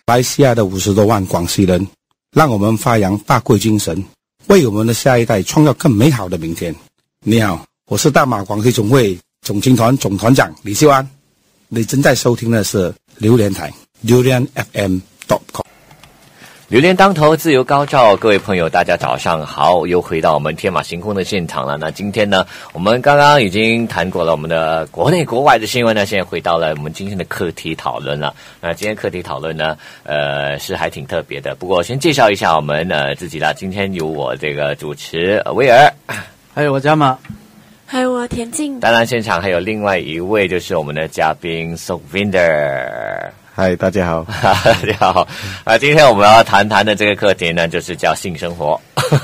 马来西亚的50多万广西人，让我们发扬大贵精神，为我们的下一代创造更美好的明天。你好，我是大马广西总会总青团总团长李秀安，你正在收听的是榴莲台 durianfm.com。 榴莲当头，自由高照，各位朋友大家早上好，又回到我们天马行空的现场了。那今天呢，我们刚刚已经谈过了我们的国内国外的新闻呢，现在回到了我们今天的课题讨论了。那今天课题讨论呢是还挺特别的，不过先介绍一下我们自己啦。今天由我这个主持威尔， 还有我加码， 还有我田径。 当然现场还有另外一位就是我们的嘉宾 Sukhvinder。 嗨，大家好， 大家好。今天我们要谈的这个课题呢，就是叫性生活。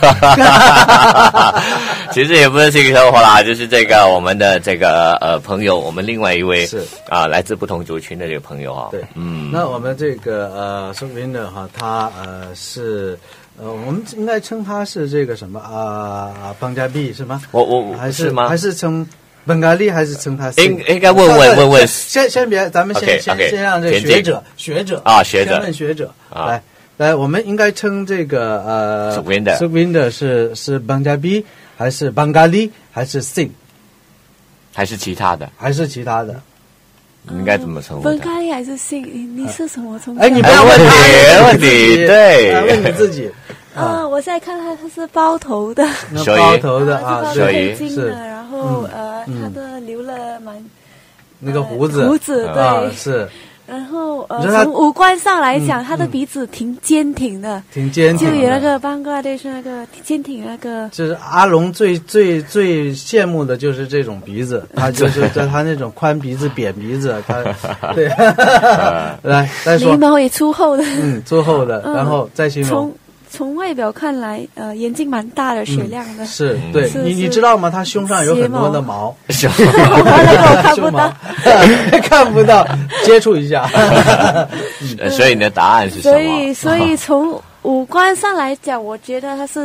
其实也不是性生活啦，就是这个我们的这个朋友，我们另外一位是来自不同族群的这个朋友哈。 对，那我们这个Sukhvinder哈，他是我们应该称他是这个什么邦加币是吗？ 我还是吗？ 还是称本咖喱，还是称他？ 应该问。 先别，咱们先让这个学者先问学者来，我们应该称这个Sukhvinder是邦加币还是邦咖喱还是 Singh 还是其他的？应该怎么称呼？ 邦咖喱还是 Singh？你是什么称呼？ 你不要问他， 问题对， 问你自己。 我现在看他是包头的， 包头的所以是，然后他的留了蛮那个胡子对是。 然后从五官上来讲，他的鼻子挺坚挺的，就有那个邦加利那个坚挺那个。 就是阿龙最羡慕的就是这种鼻子，他就是他那种宽鼻子、扁鼻子，他对。来再说， 眉毛也粗厚的， 粗厚的，然后再形容。 从外表看来，眼睛蛮大的，雪亮的。 是对，你知道吗？他胸上有很多的毛， 我看不到， 看不到，接触一下。 所以你的答案是什么？ 所以从五官上来讲，我觉得他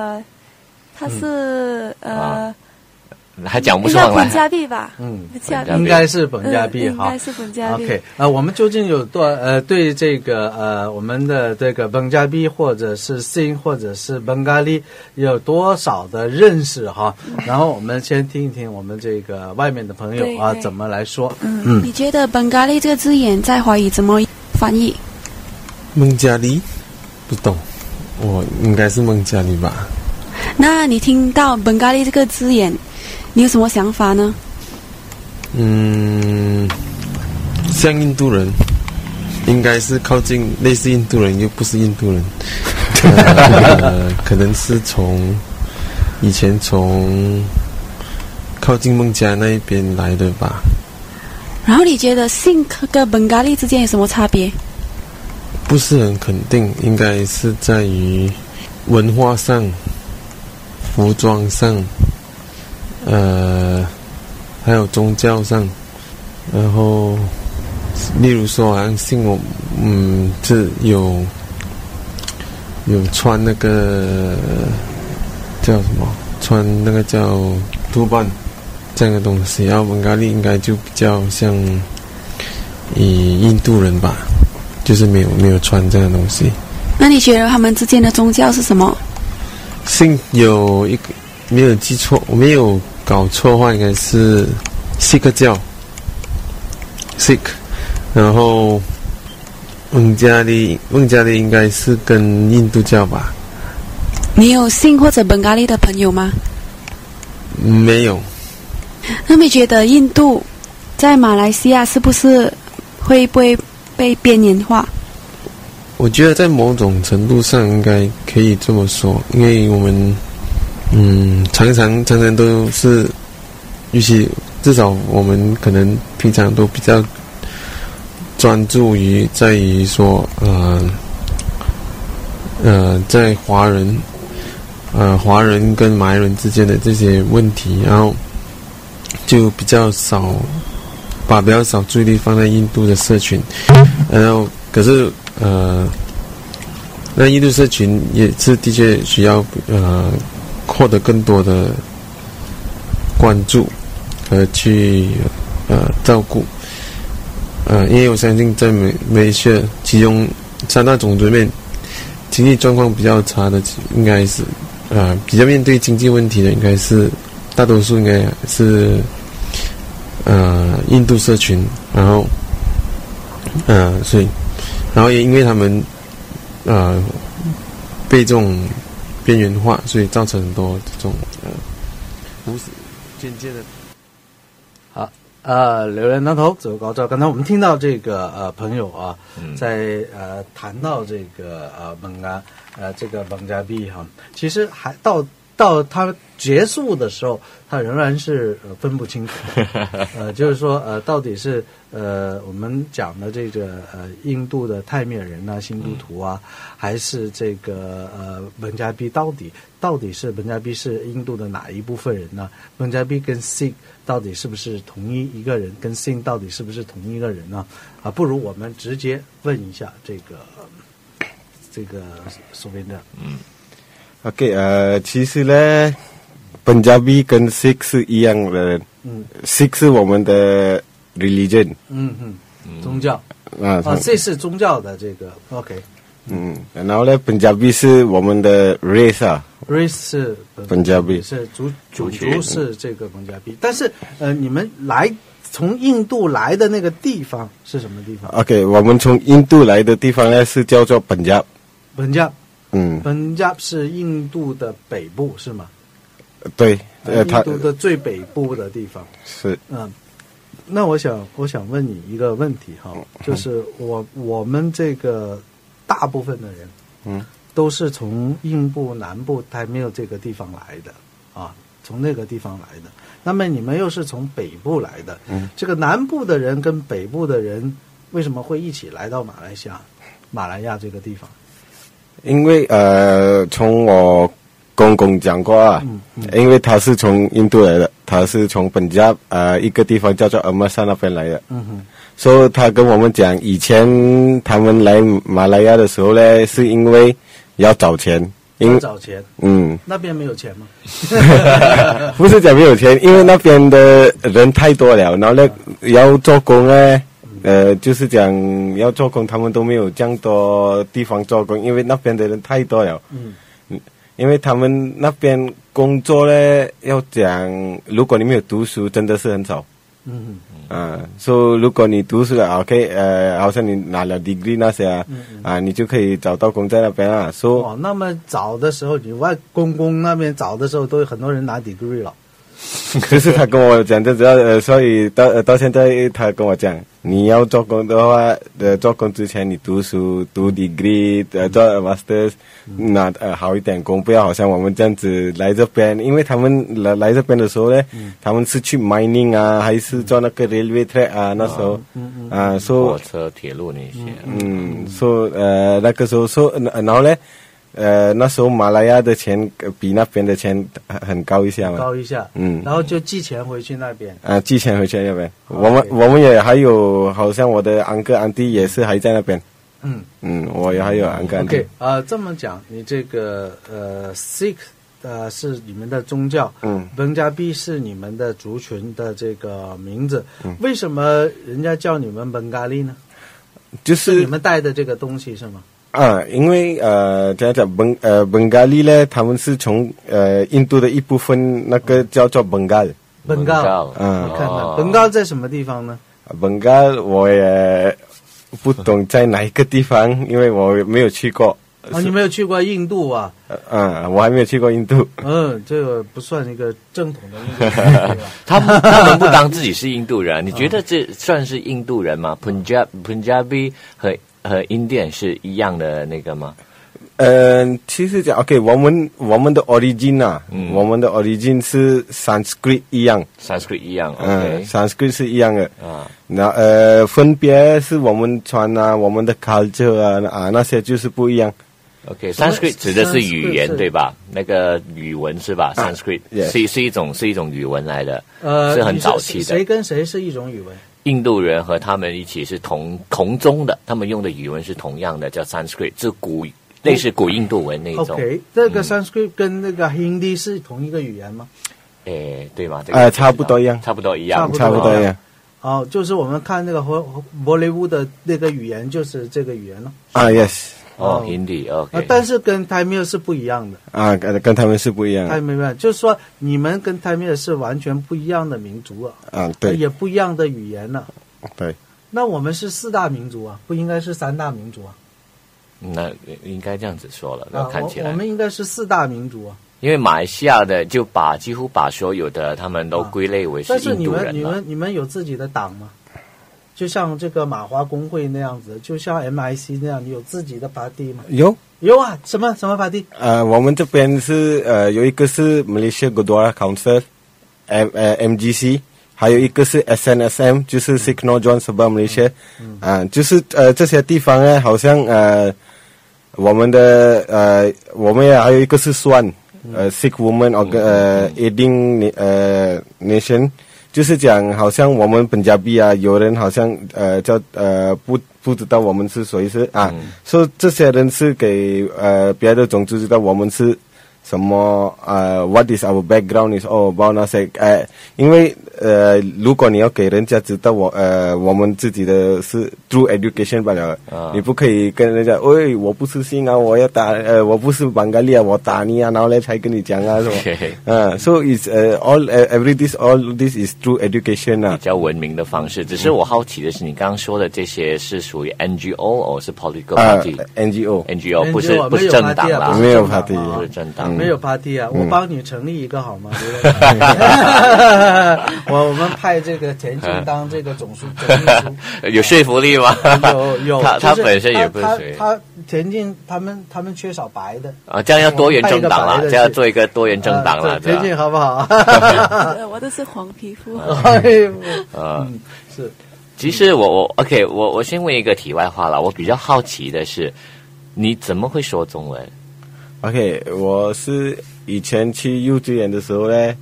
是还讲不上来。 本加币吧？ 应该是本加币哈。 应该是本加币。 OK， 我们究竟有对这个我们的这个本加币或者是 Singh 或者是本咖喱有多少的认识哈？然后我们先听一听我们这个外面的朋友怎么来说。 你觉得本咖喱这个字眼在华语怎么翻译？ 孟加利不懂，我应该是孟加利吧。 那你听到本咖喱这个字眼，你有什么想法呢？ 像印度人，应该是靠近类似印度人，又不是印度人。可能是以前从靠近孟加那一边来的吧。 然后你觉得Singh跟本咖喱之间有什么差别？ 不是很肯定，应该是在于文化上、服装上。还有宗教上，然后例如说好像信我是有穿那个叫什么，穿那个叫图班这样的东西，然后本咖喱应该就比较像印度人吧，就是没有穿这样的东西。 那你觉得他们之间的宗教是什么？ 信有一个没有记错，我没有搞错的话，应该是Sikh教 Sikh， 然后孟加利应该是跟印度教吧。 你有Singh或者本咖喱的朋友吗？ 没有。 那你觉得印度在马来西亚是不是会不会被边缘化？ 我觉得在某种程度上应该可以这么说，因为我们常常都是，尤其至少我们可能平常都比较专注于在于说在华人跟马来人之间的这些问题，然后就比较少注意力放在印度的社群，然后可是那印度社群也是的确需要获得更多的关注和去照顾，因为我相信在马来西亚，其中三大种族里面，经济状况比较差的，应该是比较面对经济问题的，应该是大多数应该是印度社群，然后所以，然后也因为他们被这种边缘化，所以造成很多这种间接的。 好，榴莲当头，自由高照。刚才我们听到这个朋友啊，在谈到这个这个邦加比哈，其实还到他结束的时候，他仍然是分不清楚，就是说到底是我们讲的这个印度的泰米尔人啊、新都图啊，还是这个邦加比到底是邦加比是印度的哪一部分人呢？邦加比跟 Sikh 到底是不是同一个人？跟 Singh 到底是不是同一个人呢？不如我们直接问一下这个所谓的 OK， 其实呢，Punjabi 跟 Sikh 是一样的，Sikh 是我们的 religion， 宗教这是宗教的这个 OK， 然后呢，Punjabi 是我们的 race 啊 ，race 是 Punjabi 是种族是这个邦加比，但是你们从印度来的那个地方是什么地方 ？OK， 我们从印度来的地方呢是叫做 Punjab。Punjab 是印度的北部是吗？ 对， 印度的最北部的地方是。 那我想问你一个问题哈，就是我们这个大部分的人，都是从印度南部还没有这个地方来的啊，从那个地方来的。那么你们又是从北部来的，这个南部的人跟北部的人为什么会一起来到马来亚这个地方？ 因为从我公公讲过啊，因为他是从印度来的，他是从本家一个地方叫做阿玛萨那边来的，所以他跟我们讲，以前他们来马来亚的时候呢，是因为要找钱， 找钱，那边没有钱吗？ 不是讲没有钱，因为那边的人太多了，然后呢要做工呢。就是讲要做工，他们都没有这样多地方做工，因为那边的人太多了。因为他们那边工作呢，要讲，如果你没有读书，真的是很少。所以如果你读书了 ，OK， 好像你拿了 degree 那些你就可以找到工在那边啊。 那么早的时候，你外公公那边早的时候，都有很多人拿 degree 了。 就是他跟我讲的，只要所以到现在他跟我讲，你要做工的话，做工之前你读书读 degree， 做 masters， 拿好一点工，不要好像我们这样子来这边，因为他们来这边的时候呢，他们是去 mining 啊，还是做那个 railway track 啊，那时候火车铁路那些， 那个时候然后呢。那时候马来亚的钱比那边的钱很高一下嘛， 然后就寄钱回去那边， 寄钱回去那边。我们也还有，好像我的安哥安弟也是还在那边。我也还有安哥安弟。 这么讲，你这个Sikh 是你们的宗教，邦加比是你们的族群的这个名字，为什么人家叫你们邦加利呢？ 就是你们带的这个东西是吗？ 因为讲本加利呢，他们是从印度的一部分，那个叫做本加。 你看看本加在什么地方呢？ 本加我也不懂在哪一个地方，因为我没有去过。 你没有去过印度啊？ 我还没有去过印度。 这个不算一个正统的印度人。 他们不当自己是印度人，你觉得这算是印度人吗？Punjabi 和Indian 是一样的那个吗？ 其实讲 OK， 我们的 origin 啊，我们的 origin 是 Sanskrit 一样 ，OK， Sanskrit 是一样的那分别是我们传啊，我们的 culture 啊那些就是不一样。 OK，Sanskrit 指的是语言对吧？那个语文是吧？Sanskrit 是一种语文来的，是很早期的。 谁跟谁是一种语文？ 印度人和他们一起是同宗的，他们用的语文是同样的，叫 Sanskrit， 是类似古印度文那种。 OK， 这个 Sanskrit 跟那个 Hindi 是同一个语言吗？ 对吗？ 差不多一样， 差不多一样。 哦，就是我们看那个柏雷乌的那个语言，就是这个语言了。 yes。 Hindi，OK。 但是跟泰米尔是不一样的。 跟他们是不一样的。 泰米尔就是说，你们跟泰米尔是完全不一样的民族啊。 对。 也不一样的语言了。 对。 那我们是4大民族啊，不应该是3大民族啊？ 那应该这样子说了，那看起来我们应该是4大民族啊。 因为马来西亚的就几乎把所有的他们都归类为是印度人了。 但是你们有自己的党吗？就像这个马华工会那样子，就像 MIC 那样，你有自己的 party 吗？有啊，什么 party？ 我们这边是有一个是 Malaysia Gurdwara Council，MGC， 还有一个是 SNSM， 就是 Sikh Nojon Sabah Malaysia，就是这些地方呢，好像我们也还有一个是 SWAN，Sikh Women Aiding Nation。就是讲，好像我们本加比啊，有人好像不知道我们是谁是啊，所以这些人是给别的种族知道我们是什么what is our background is all about 那些因为如果你要给人家知道我们自己的是 through education 罢了，你不可以跟人家我不是信啊，我要打我不是邦加利啊，我打你啊，然后来才跟你讲啊，是吧？So it's all this is through education 啊， 比较文明的方式。只是我好奇的是，你刚刚说的这些是属于 NGO 或是 political party？NGO 不是政党啦， 没有 party， 不是政党， 没有 party 啊，我帮你成立一个好吗？我们派这个田径当这个总秘书， 有说服力吗？ 有， 他本身也不是谁， 他田径他们缺少白的啊，这样要多元政党了，这样做一个多元政党了， 田径好不好？ 我都是黄皮肤， 是。 其实我先问一个题外话了，我比较好奇的是，你怎么会说中文 ？OK， 我是以前去幼稚园的时候呢。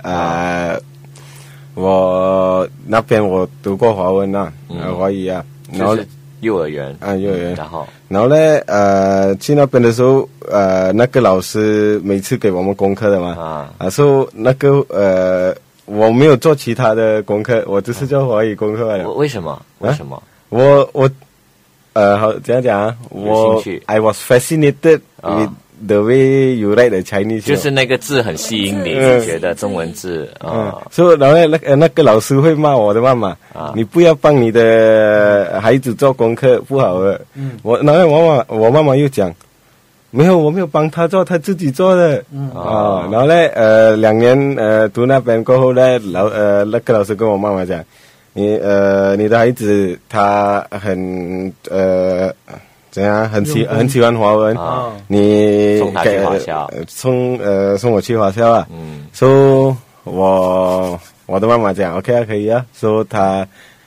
我那边我读过华文啊，华语啊，然后幼儿园幼儿园， 然后呢去那边的时候那个老师每次给我们功课的嘛所以那个我没有做其他的功课，我只是做华语功课罢了。 为什么？ 我好怎样讲啊？我 I was fascinated with the way you write the Chinese， 就是那个字很吸引你，你觉得中文字所以然后那个老师会骂我的妈妈你不要帮你的孩子做功课，不好的。然后我妈妈又讲，没有，我没有帮他做，他自己做的。然后呢2年读那边过后呢，那个老师跟我妈妈讲，你的孩子他很怎样很喜欢华文你送他去华校， 送我去华校啊。所以我的妈妈讲 OK 啊，可以啊，所以他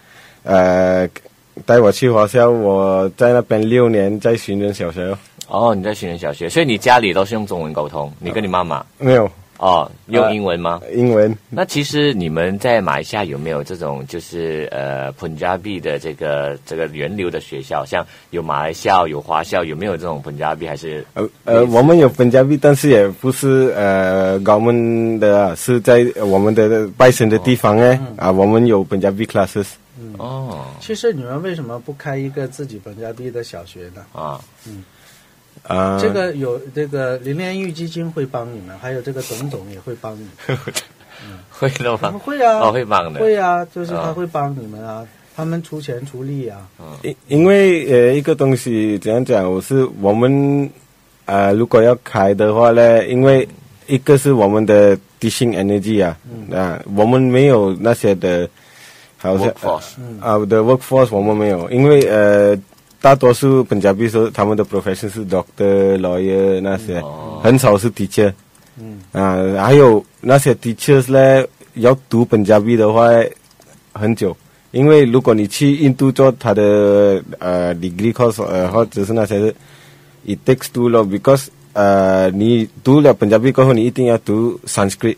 带我去华校，我在那边6年，在寻人小学。 你在寻人小学，所以你家里都是用中文沟通，你跟你妈妈没有用英文吗？ 英文。 那其实你们在马来西亚有没有这种就是Punjabi 的这个源流的学校？像有马来校有华校，有没有这种 Punjabi 还是我们有 Punjabi， 但是也不是government 的，是在我们的拜省的地方我们有 Punjabi classes。 其实你们为什么不开一个自己 Punjabi 的小学呢？这个有这个林炼狱基金会帮你们，还有这个董总也会帮你们。 会的吗？ 会啊， 会帮的。 会啊，就是他会帮你们啊，他们出钱出力啊。 因为一个东西怎样讲，我们如果要开的话呢，因为一个是我们的 teaching energy 我们没有那些的，好像的 workforce 我们没有，因为大多数本加比说他们的 profession 是 doctor lawyer 那些，很少是 teacher。还有那些 teachers 呢，要读本加比的话很久，因为如果你去印度做他的degree course 或者是那些，it takes too long because 你读了本加比过后，你一定要读 Sanskrit。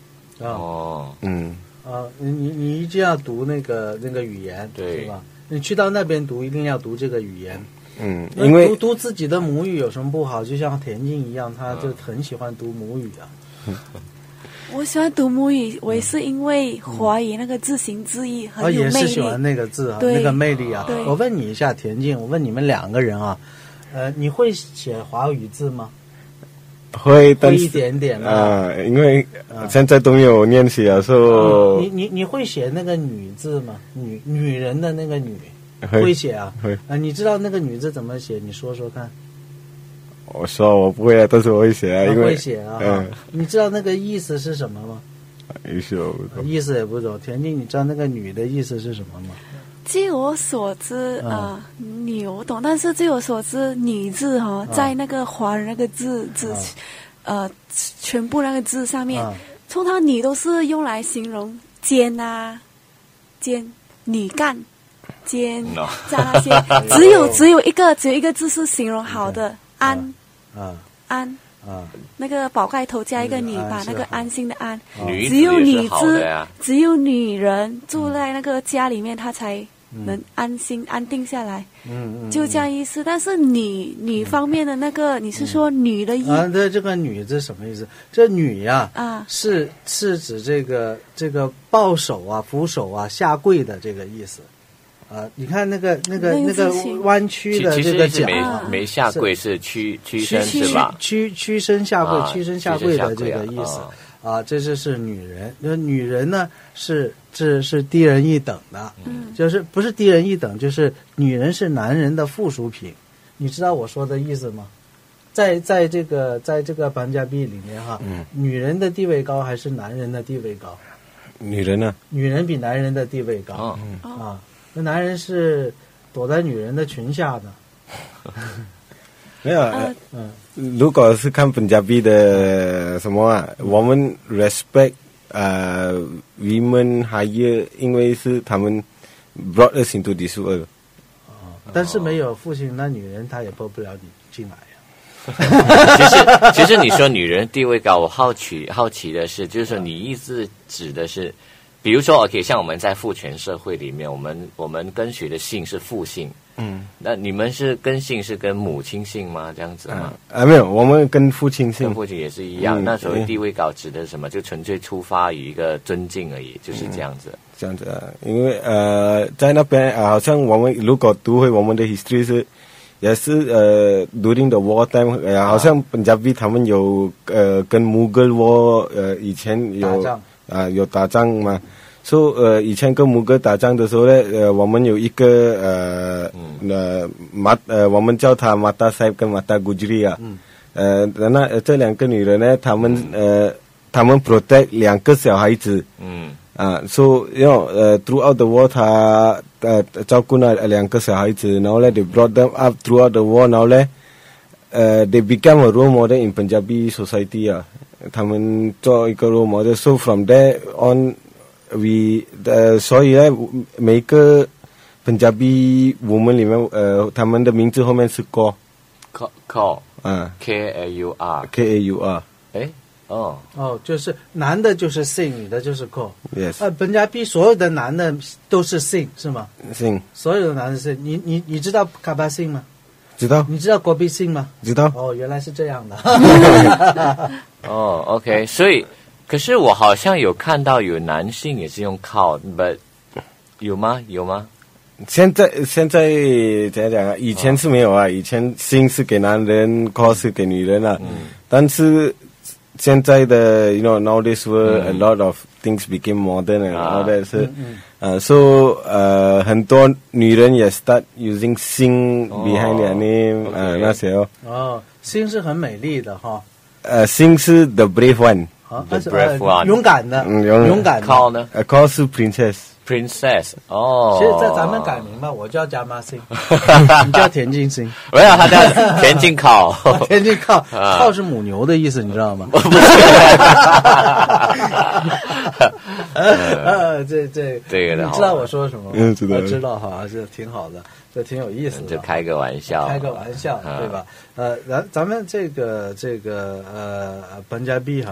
你一定要读那个语言，对吧？你去到那边读，一定要读这个语言。 因为读自己的母语有什么不好？就像田径一样，他就很喜欢读母语啊。 我喜欢读母语，我也是因为华语那个字形字义很有魅力。 也是喜欢那个字啊，那个魅力啊。我问你一下，田径，我问你们2个人啊，你会写华语字吗？ 会，但是一点点啊， 因为现在都没有练习啊，所以你会写那个女字吗？女人的那个女会写啊？ 会你知道那个女字怎么写？你说说看。 我说我不会啊，但是我会写啊，因为会写啊。你知道那个意思是什么吗？意思也不懂。田径，你知道那个女的意思是什么吗？ 据我所知女我懂，但是据我所知，女字在那个华人那个字全部那个字上面，通常女都是用来形容尖啊、尖、女干、尖这样那些，只有一个字是形容好的，安。那个宝盖头加一个女，把那个安心的安，只有女字，只有女人住在那个家里面，她才能安心安定下来。就这样意思。但是女方面的那个，你是说女的意思？ 对，这个女字什么意思？这女呀，是指这个抱手啊、扶手啊、下跪的这个意思。你看那个弯曲的这个脚， 没下跪是屈身是吧？ 屈身下跪，屈身下跪的这个意思这是女人。女人呢是低人一等的，就是不是低人一等，就是女人是男人的附属品。你知道我说的意思吗？在这个班加比里面女人的地位高还是男人的地位高？ 女人呢？ 女人比男人的地位高那男人是躲在女人的裙下的。 没有，如果是看本加比的什么我们 respect women higher， 因为是他们 brought us into this world。 但是没有父亲，那女人她也抱不了你进来呀。 其实你说女人地位高，我好奇的是，就是说你意思指的是。比如说 ，OK， 像我们在父权社会里面，我们跟随的姓是父姓，那你们是跟姓是跟母亲姓吗？这样子吗？ 没有，我们跟父亲姓， 跟父亲也是一样。那所谓地位高指的是什么？就纯粹出发于一个尊敬而已，就是这样子。 这样子因为在那边好像我们如果读回我们的 history 是。也是during the war time， 好像本加比他们有跟 Mughal war 以前有打仗嘛，所以以前跟Mughal打仗的时候呢，我们有一个我们叫他 Mata Sahib 跟 Mata Gujri 那这2个女人呢，他们 protect 2个小孩子，so throughout the war 他照顾那2个小孩子，然后they brought them up throughout the war， 然后they became a role model in Punjabi society 他们做一个 role model， so from there on所以每个 Punjabi woman 里面他们的名字后面是 Kaur K-A-U-R 就是男的就是 Singh， 女的就是 Kaur。Yes。 本加比所有的男的都是 Singh 是吗？ Singh。 所有的男的是你知道 Kabir Singh 吗？ 知道。 你知道 Gobi Singh 吗？ 知道。 原来是这样的。 OK， 所以可是我好像有看到有男性也是用 Kaur，but 有吗？现在怎样讲以前是没有以前姓是给男人 ，Kaur 是给女人但是现在的 nowadays world a lot of things became modern and all that 是so 很多女人也 start using Singh behind their name 那些 Singh 是很美丽的 Singh 是 the brave one。The brave one， 勇敢的 Kaur 呢 ？Kaur 是 princess。 其实在咱们改名吧，我叫加马星，你叫田径星。 没有，他叫田径靠。 田径靠是母牛的意思，你知道吗？这个你知道我说什么吗？知道是挺好的，这挺有意思的。 就开个玩笑， 对吧？咱们这个班加比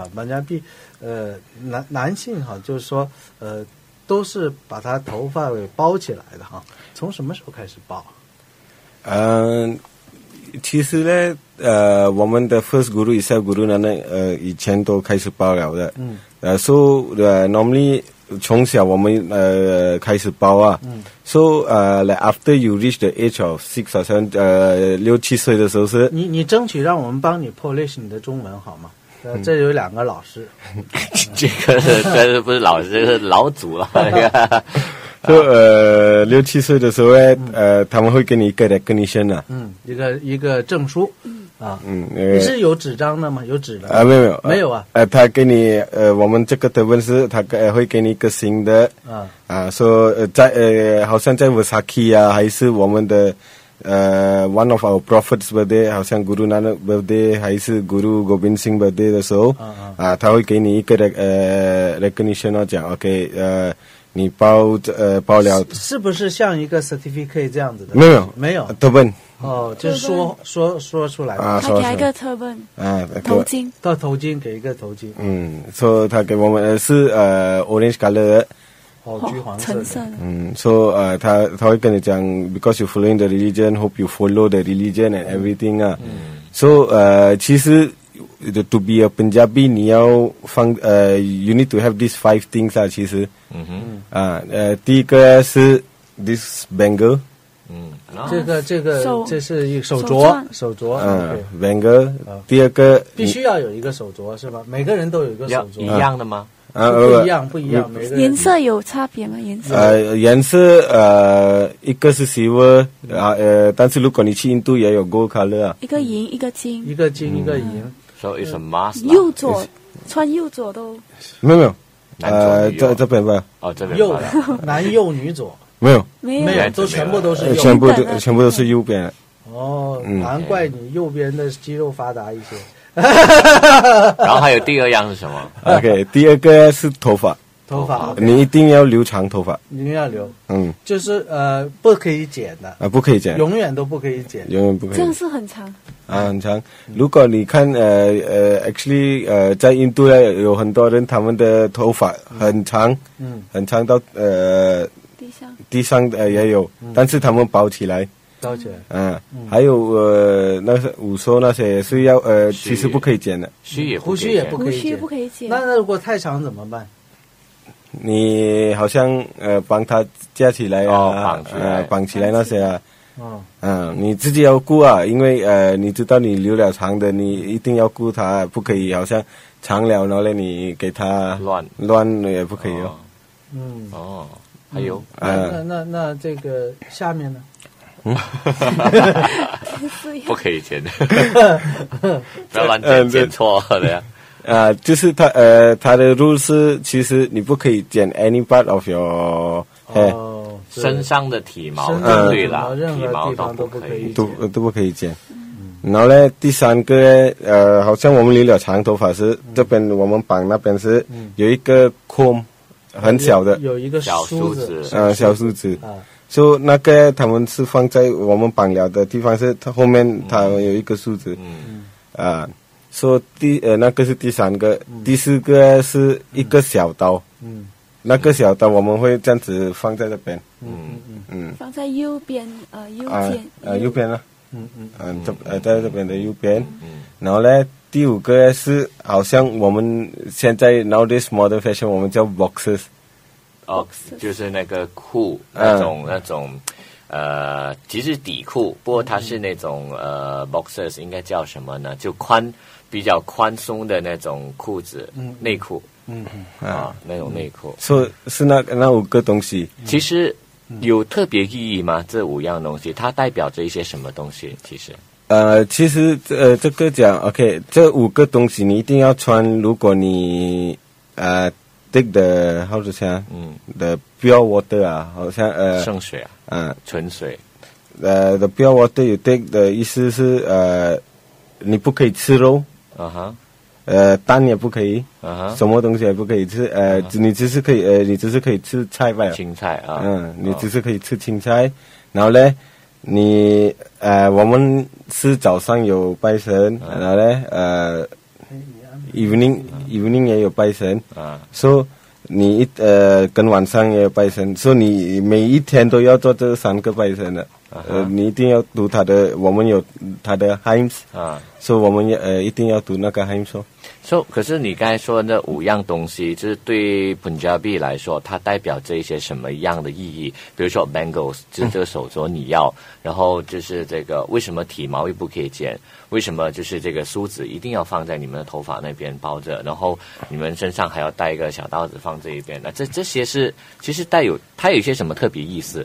男性就是说都是把他头发给包起来的从什么时候开始包？ 其实呢，我们的 first guru Isai guru 呢，以前都开始包了的。so normally 从小我们开始包啊。so like after you reach the age of 6 or 7，6、7岁的时候是。 你争取让我们帮你 polish 你的中文好吗？这有2个老师。 这个不是老师，这是老祖了。 就6、7岁的时候呢，他们会给你一个 recognition 啊。 一个证书。你是有纸张的吗？有纸的没有啊？ 他给你我们这个的问是，他会给你一个新的说在好像在 Versace 啊，还是我们的one of our prophets birthday， 好像 Guru Nanak birthday 还是 Guru Gobind Singh birthday 的时候他会给你一个recognition 讲 OK 你包了， 是不是像一个 certificate 这样子的？没有 turban。 就是说出来他给一个 turban 头巾给一个头巾。 所以他给我们是orange color 的。 橘黄色的。 橙色的。 so 他会跟你讲 because you following the religion, hope you follow the religion and everything 啊。so 其实 to be a Punjabi 你要放you need to have these 5 things 啊，其实。第一个是 this bangle。 这是一个手镯，bangle。 第二个必须要有一个手镯是吧？每个人都有一个手镯， 一样的吗？ 不一样，每个人颜色有差别吗？ 颜色一个是 silver 但是如果你去印度也有 gold color 啊。 一个银，一个金， 一个银。 So it's a must。 右左穿右左都没有，这边吧。 这边右男右女左。 没有， 都全部都是右， 全部都是右边。 难怪你右边的肌肉发达一些。 然后还有第2样是什么 ？OK， 第2个是头发。你一定要留长头发。 一定要留。就是不可以剪的。 不可以剪。 永远都不可以剪。 永远不可以。 这样是很长。 很长。如果你看actually 在印度呢，有很多人他们的头发很长，很长到地上也有，但是他们包起来。还有那些午说那些也是要其实不可以剪的。 胡须也不可以剪。那如果太长怎么办？ 你好像帮他架起来绑起来那些啊。你自己要顾啊，因为你知道你留了长的，你一定要顾它，不可以好像长了然后呢你给它乱也不可以哦。 还有那这个下面呢？ 不可以剪，不要乱剪错的呀。 就是他的 rule 是，其实你不可以剪 any part of your hair， 身上的体毛对了，体毛都不可以， 都不可以剪。然后呢，第3个好像我们留了长头发是这边我们绑那边是有一个 comb。很小的， 有一个小梳子， 小梳子，所以那个他们是放在我们绑了的地方，是它后面它有一个梳子，所以那个是第3个，第4个是一个小刀，那个小刀我们会这样子放在这边， 放在右边， 右边了，在这边的右边，然后呢。第5个是好像我们现在 nowadays modern fashion 我们叫 boxers， 就是那个裤那种其实底裤，不过它是那种boxers 应该叫什么呢？就比较宽松的那种裤子，内裤，那种内裤。 是那5个东西。 其实有特别意义吗？这5样东西它代表着一些什么东西？ 其实这个讲 OK， 这5个东西你一定要穿。如果你take the how to say the pure water 啊，好像圣水纯水。 the pure water you take 的意思是你不可以吃肉，蛋也不可以，什么东西也不可以吃，你只是可以吃菜吧？ 青菜你只是可以吃青菜，然后呢？我们是早上有拜神，然后呢evening 也有拜神，所以你跟晚上也有拜神，所以你每一天都要做这3个拜神的。 你一定要读它的，我们有它的 hymns 所以我们一定要读那个 hymns。 可是你刚才说的5样东西，就是对 Punjabi 来说，它代表着一些什么样的意义？比如说 bangles， 就是这个手镯你要，然后就是这个为什么体毛又不可以剪？为什么就是这个梳子一定要放在你们的头发那边包着？然后你们身上还要带一个小刀子放这一边？那这些是其实它有一些什么特别意思？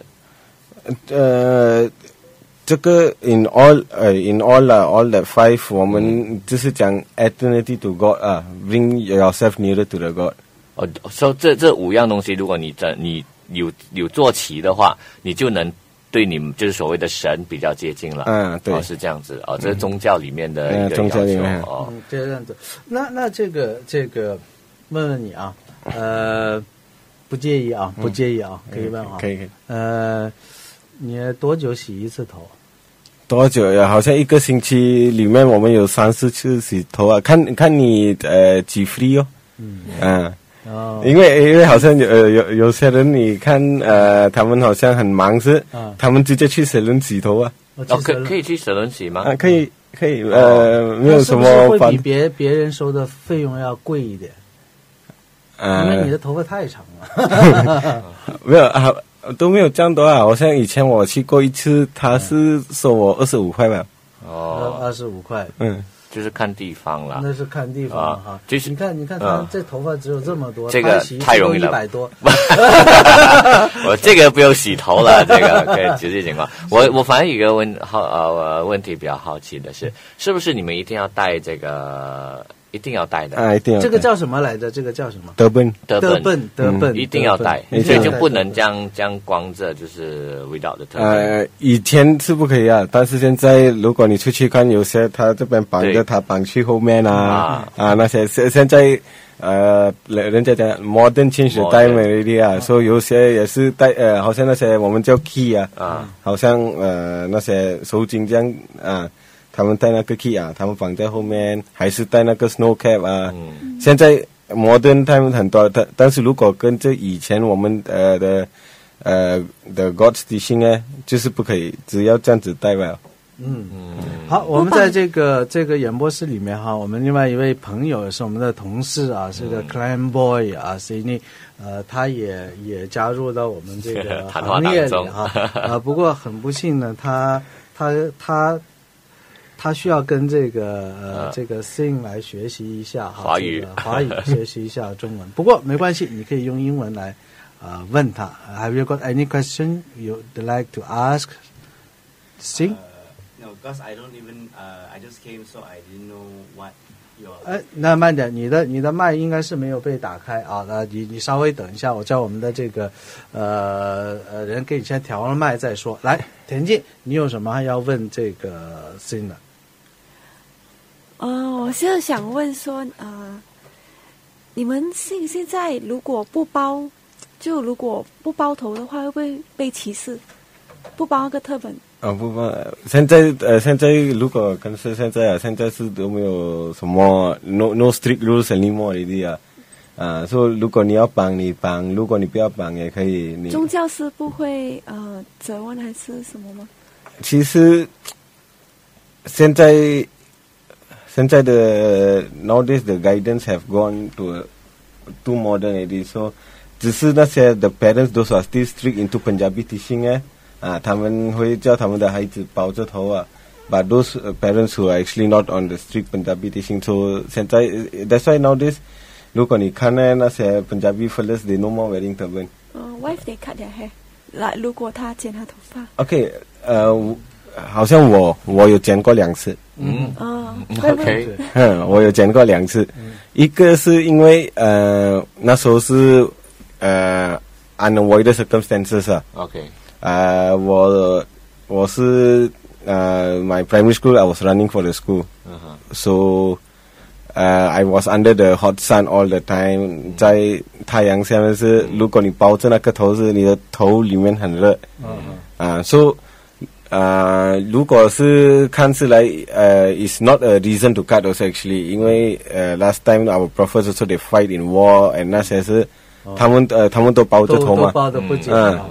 这个 in all the 5， 我们就是讲 eternity to God bring yourself nearer to the God。 所以这5样东西，如果你有做齐的话，你就能对你们就是所谓的神比较接近了。对，是这样子这是宗教里面的一个要求这样子。那这个问问你啊，不介意啊，可以问啊， 可以。 你多久洗一次头？ 多久呀？好像1个星期里面我们有3-4次洗头啊，看你几 free 因为好像有些人你看他们好像很忙他们直接去salon洗头啊。 可以去salon洗吗？ 可以没有什么。 是不是会比别人收的费用要贵一点？因为你的头发太长了。 没有都没有这样多啊！好像以前我去过一次，他是收我25块吧。 25块。 就是看地方啦。 那是看地方哈。就是你看他这头发只有这么多， 这个太容易了 ，100多。 我这个不用洗头了，这个可以直接情况。我反正有一个问题比较好奇的是不是你们一定要带这个？一定要带的一定要带。 这个叫什么来着？这个叫什么？ 德本， 一定要带，所以就不能这样光着，就是 without 的特本。 以前是不可以啊，但是现在如果你出去看，有些他这边绑着，他绑去后面那些现在人家讲 modern change the time already 啊，所以有些也是带好像那些我们叫 key 好像那些手巾这样他们带那个 key 他们绑在后面，还是带那个 snow cap 现在 modern time 很多，但是如果跟这以前我们的God Stitching 呢，就是不可以，只要这样子带吧。 好，我们在这个演播室里面哈，我们另外一位朋友是我们的同事是个 client boy Sydney，他也加入到我们这个行业里不过很不幸呢，他需要跟这个Sing 来学习一下华语学习一下中文。不过没关系，你可以用英文来问他。Have you got any question you'd like to ask Sing? No, because I don't even I just came, so I didn't know what your. 那慢点，你的麦应该是没有被打开你稍微等一下，我叫我们的这个人给你先调了麦再说。来，田静，你有什么要问这个 Sing 的？ 我是想问说，你们现在如果不包头的话，会不会被歧视？不包那个特本？ 不包。现在如果跟是现在是都没有什么 no strict rules anymore already 所以如果你要绑你绑，如果你不要绑也可以。 宗教是不会责问还是什么吗？ 其实现在的 nowadays the guidance have gone to too modern already， so 只是那些 the parents those are still strict into Punjabi teaching 他们会叫他们的孩子包着头but those parents who are actually not on the strict Punjabi teaching， so 现在 that's why nowadays 如果你看那些 Punjabi fellas they no more wearing turban。 What if they cut their hair？ 如果他剪他头发 ？OK， 好像我有剪过2次。 OK， 我有剪过2次，一个是因为那时候是unavoidable circumstances OK， 我是my primary school I was running for the school， so I was under the hot sun all the time， 在太阳下面是，如果你包着那个头是你的头里面很热，so如果是看起来is not a reason to cut also actually， 因为last time our prophets also they fight in war and 那些是他们都包着头嘛， 都包得不紧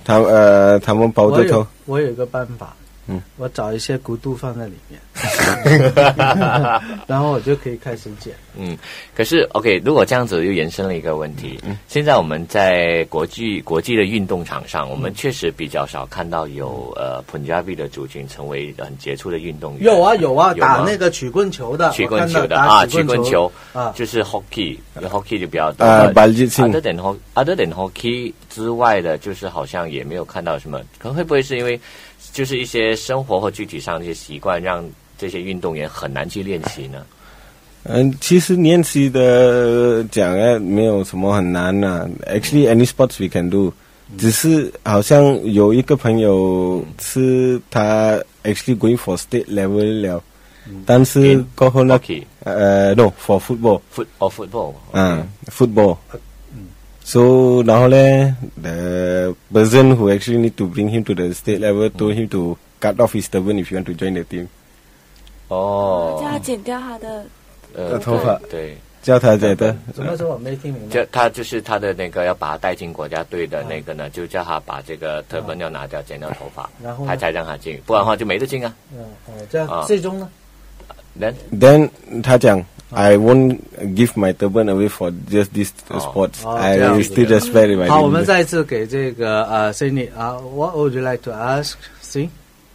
他们包着头。 我有一个办法，我找一些骨度放在里面，然后我就可以开始剪。 可是 OK， 如果这样子又延伸了一个问题，现在我们在国际的运动场上，我们确实比较少看到有Punjabi 的族群成为很杰出的运动员。 有啊，打那个曲棍球的， 曲棍球就是 hockey 就比较多。other than hockey 之外的，就是好像也没有看到什么，可能会不会是因为就是一些生活或具体上的一些习惯，让这些运动员很难去练习呢？ 其实练习的讲没有什么很难啊。Actually, any sports we can do. 只是好像有一个朋友是他 actually going for state level 了，但是过后呢，no for football. Football. So 然后呢 the person who actually need to bring him to the state level told him to cut off his turban if you want to join the team. 叫他剪掉他的头发， 对， 叫他剪的。 什么时候我没听明白？ 他就是他的那个要把他带进国家队的那个呢，就叫他把这个turban要拿掉，剪掉头发， 然后他才让他进，不然的话就没得进啊。 这样最终呢 ？Then 他讲 I won't give my turban away for just this sports. I will still respect it. 好，我们再次给这个Sydney what would you like to ask? See?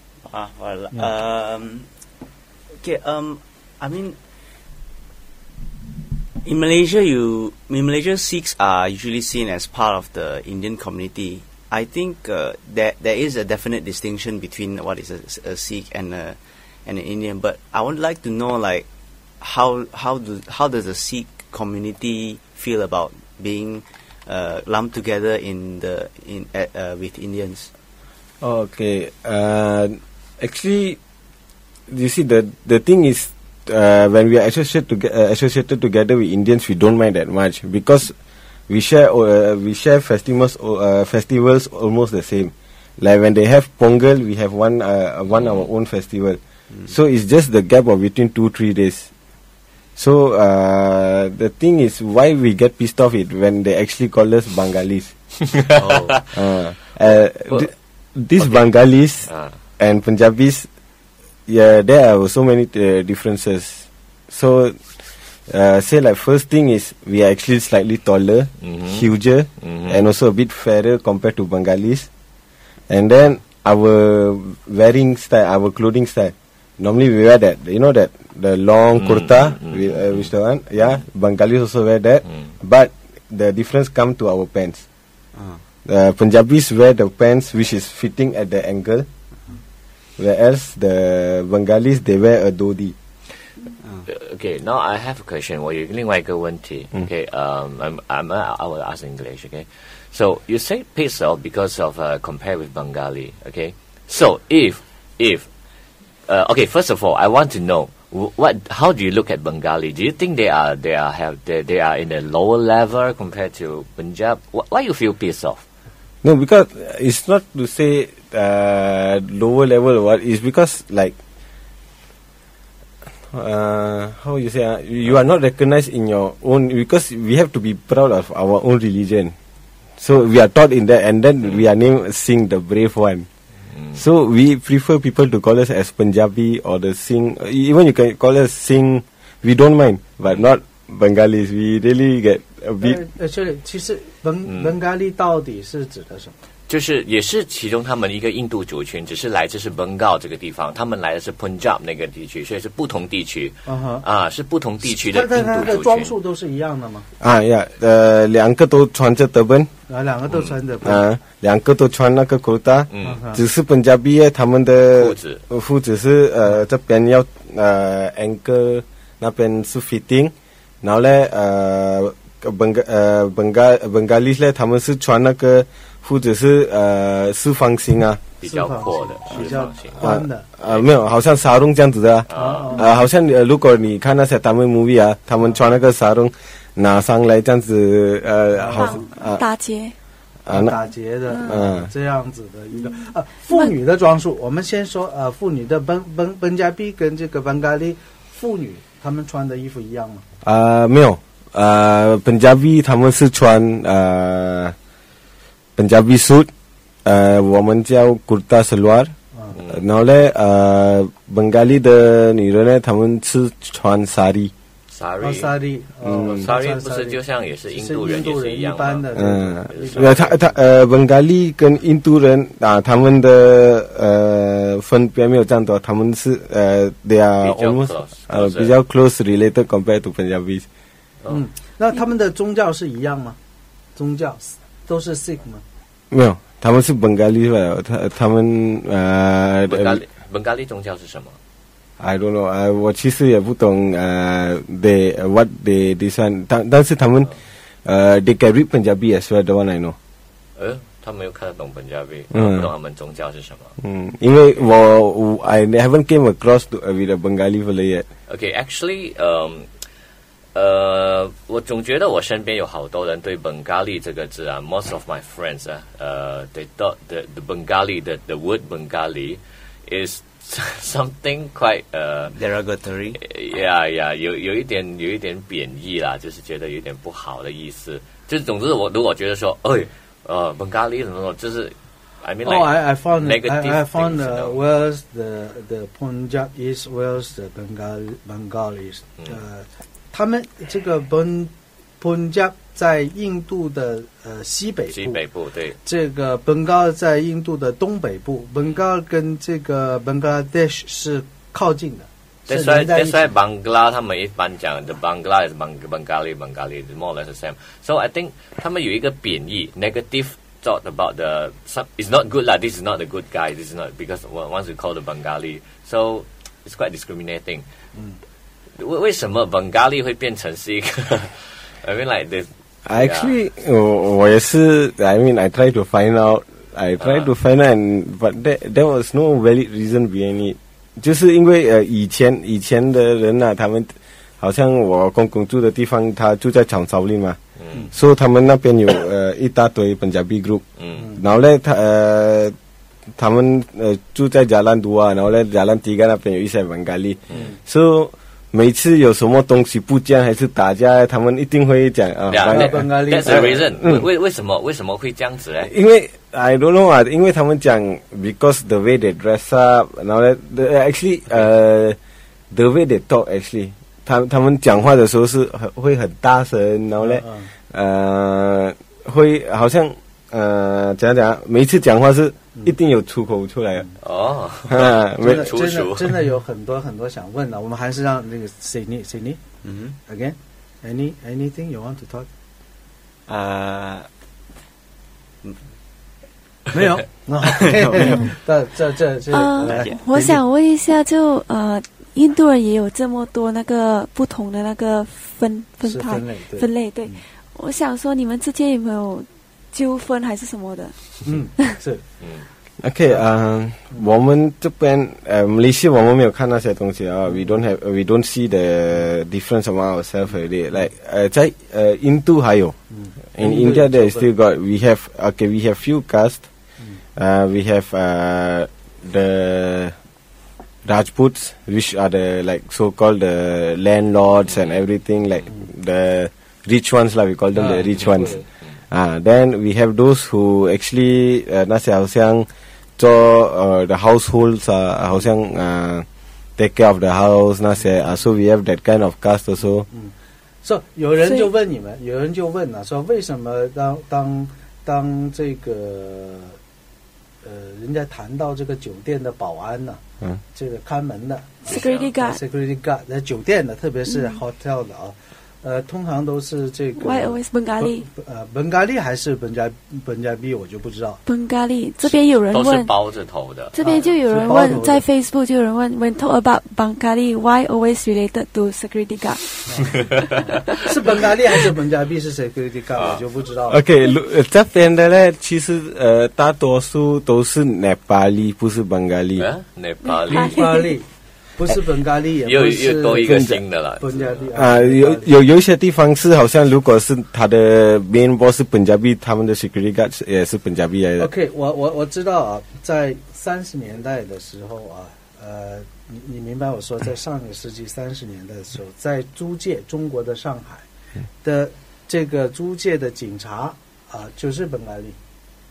Okay. I mean, in Malaysia, Sikhs are usually seen as part of the Indian community. I think there is a definite distinction between what is a Sikh and an Indian. But I would like to know, like, how does the Sikh community feel about being lumped together with Indians? Okay. Actually, you see, the thing is, when we are associated together with Indians, we don't mind that much because we share festivals almost the same. Like when they have Pongal, we have one our own festival. So it's just the gap of between 2-3 days. So the thing is, why we get pissed off it when they actually call us Bengalis. These Bengalis and Punjabis, yeah, there are so many differences. So, say like first thing is we are actually slightly taller, huger, and also a bit fairer compared to Bengalis. And then our wearing style, our clothing style. Normally we wear that, you know, that the long kurta, which the one, yeah. Bengalis also wear that, but the difference come to our pants. The Punjabis wear the pants which is fitting at the ankle, whereas the Bengalis they wear a dhoti. Okay, now I have a question. 我有另外一个问题。Okay, I will ask in English. Okay, so you say pissed off because of compare with Bengali. Okay, so if okay, first of all, I want to know how do you look at Bengali? Do you think they are in a lower level compared to Punjab? Why you feel pissed off? No, because it's not to say lower level or what. It's because like how you say you are not recognized in your own, because we have to be proud of our own religion. So we are taught in that, and then we are named Singh, the brave one. So we prefer people to call us as Punjabi or the Singh. Even you can call us Singh, we don't mind, but not Bengalis. We really get a bit. Actually, 其实 Bengali 到底是指的什么？ 就是也是其中他们一个印度族群，只是来自是 Bengal 这个地方，他们来的是 Punjab 那个地区，所以是不同地区是不同地区的印度族群。 但它的装束都是一样的吗？ 两个都穿着 turban， 两个都穿着两个都穿那个 kurta， 只是 Punjabi 他们的裤子是这边要ankle 那边是 fitting， 然后呢Bengalis 呢他们是穿那个裤子是四方形啊， 比较阔的， 比较宽的没有，好像沙龙这样子的好像如果你看那些他们 movie 他们穿那个沙龙拿上来这样子打结打结的这样子的一个妇女的装束，我们先说妇女的Punjabi跟这个Bengali妇女她们穿的衣服一样吗？ 没有Punjabi 他们是穿Punjabi suit 我们叫 kurta seluar，然后呢Bengali 的女人呢，她们是穿 sari。 sari 不是就像也是印度人也是一样吗？ Bengali 跟印度人啊，他们的分别没有这样多，他们是they are almost 比较 close related compared to Punjabis。 那他们的宗教是一样吗？宗教都是 Sikh 吗？ 没有，他们是 Bengali 他们 Bengali 宗教是什么 ？I don't know， 我其实也不懂what they this one， 但是他们they can read Punjabi as well，the one I know。 他们又看得懂本加币，不懂他们宗教是什么。 因为I haven't came across with a Bengali fella yet。 Okay, actually，我总觉得我身边有好多人对 Bengali 这个字啊 ，most of my friends they thought the Bengali the word Bengali is something quite derogatory. Yeah, 有一点贬义啦，就是觉得有点不好的意思。就是总之我如果觉得说，Bengali 什么就是 I mean like I found negative found things, where's the Punjab is where's the Bengalis 他们这个 Punjab 在印度的西北部， 对， 这个 Bengal 在印度的东北部 ，Bengal 跟这个 Bangladesh 是靠近的。 That's why Bangla 他们一般讲的 Bangla is Bengali more or less the same. So I think 他们有一个贬义 negative thought about it's not good lah. This is not a good guy. This is not because once we call the Bengali, so it's quite discriminating. 为什么 Bengali 会变成是一个I mean like this actually 我也是 I mean I try to find out but there was no valid reason behind it 就是因为以前的人啊他们好像我公公住的地方他住在长沙里嘛所以他们那边有一大堆 Punjabi group 然后呢他们住在Jalan 2然后呢Jalan 3那边有一些 Bengali 所以每次有什么东西不见还是打架他们一定会讲 That's the reason 为什么会这样子呢？ 因为 I don't know 啊因为他们讲 because the way they dress up 然后呢actually the way they talk actually 他们讲话的时候是会很大声然后呢会好像怎样讲每一次讲话是一定有出口出来的真的有很多想问的我们还是让那个 Sydney again anything you want to talk 没有我想问一下就印度人也有这么多那个不同的那个分类对我想说你们之间有没有纠纷还是什么的是 OK 我们这边Malaysia 我们没有看那些东西啊 we don't see the difference among ourselves already like 在印度还有in India there still got we have few castes we have the Rajputs which are the like so called the landlords and everything like the rich ones we call them the rich ones then we have those who actually 那些好像做the households 好像take care of the house 那些so we have that kind of caste also so 有人就问了说为什么当这个人家谈到这个酒店的保安呢这个看门的 security guard 在酒店的特别是 hotel 的通常都是这个 Why always Bengali Bengali 还是本家币我就不知道 Bengali 这边有人问都是包着头的这边就有人问在 Facebook 就有人问 When talk about Bengali why always related to security guard 是 Bengali 还是本家币是 security guard 我就不知道 OK 这边的呢其实大多数都是 Nepali 不是 Bengali Nepali 不是本咖喱， 又多一个新的了。 有一些地方是好像，如果是他的 main boss 是本加币，他们的 security guard 也是本加币来的。 OK， 我知道啊，在30年代的时候啊，你明白我说，在上个世纪30年代的时候，在租界中国的上海的这个租界的警察啊，就是本咖喱。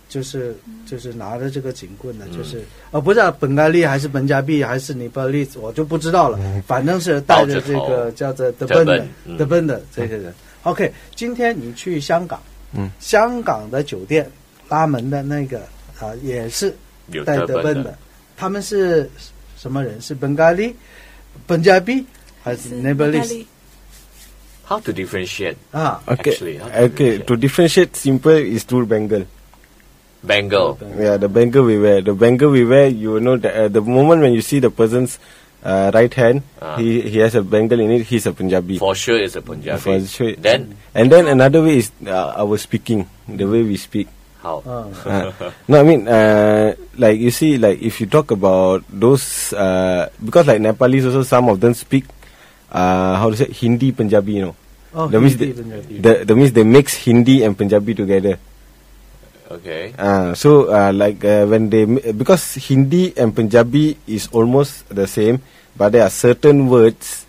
就是拿着这个警棍的，就是不知道本嘎利还是本加币还是尼泊利，我就不知道了。反正是带着这个叫做德奔的这些人。OK， 今天你去香港，香港的酒店拉门的那个也是带德奔的，他们是什么人？是本嘎利、本加币还是尼泊利 ？How to differentiate? Okay. To differentiate, simple is through bangle. Bengal. Yeah, the bangle we wear. The bangle we wear, you know, the moment when you see the person's right hand, he has a bangle in it. He's a Punjabi. For sure, it's a Punjabi. For sure. Then another way is our speaking, the way we speak. How? No, I mean, like you see, like if you talk about those, because like Nepalese also, some of them speak, how to say, Hindi Punjabi, you know. That means they mix Hindi and Punjabi together. Okay. So when they, because Hindi and Punjabi is almost the same, but there are certain words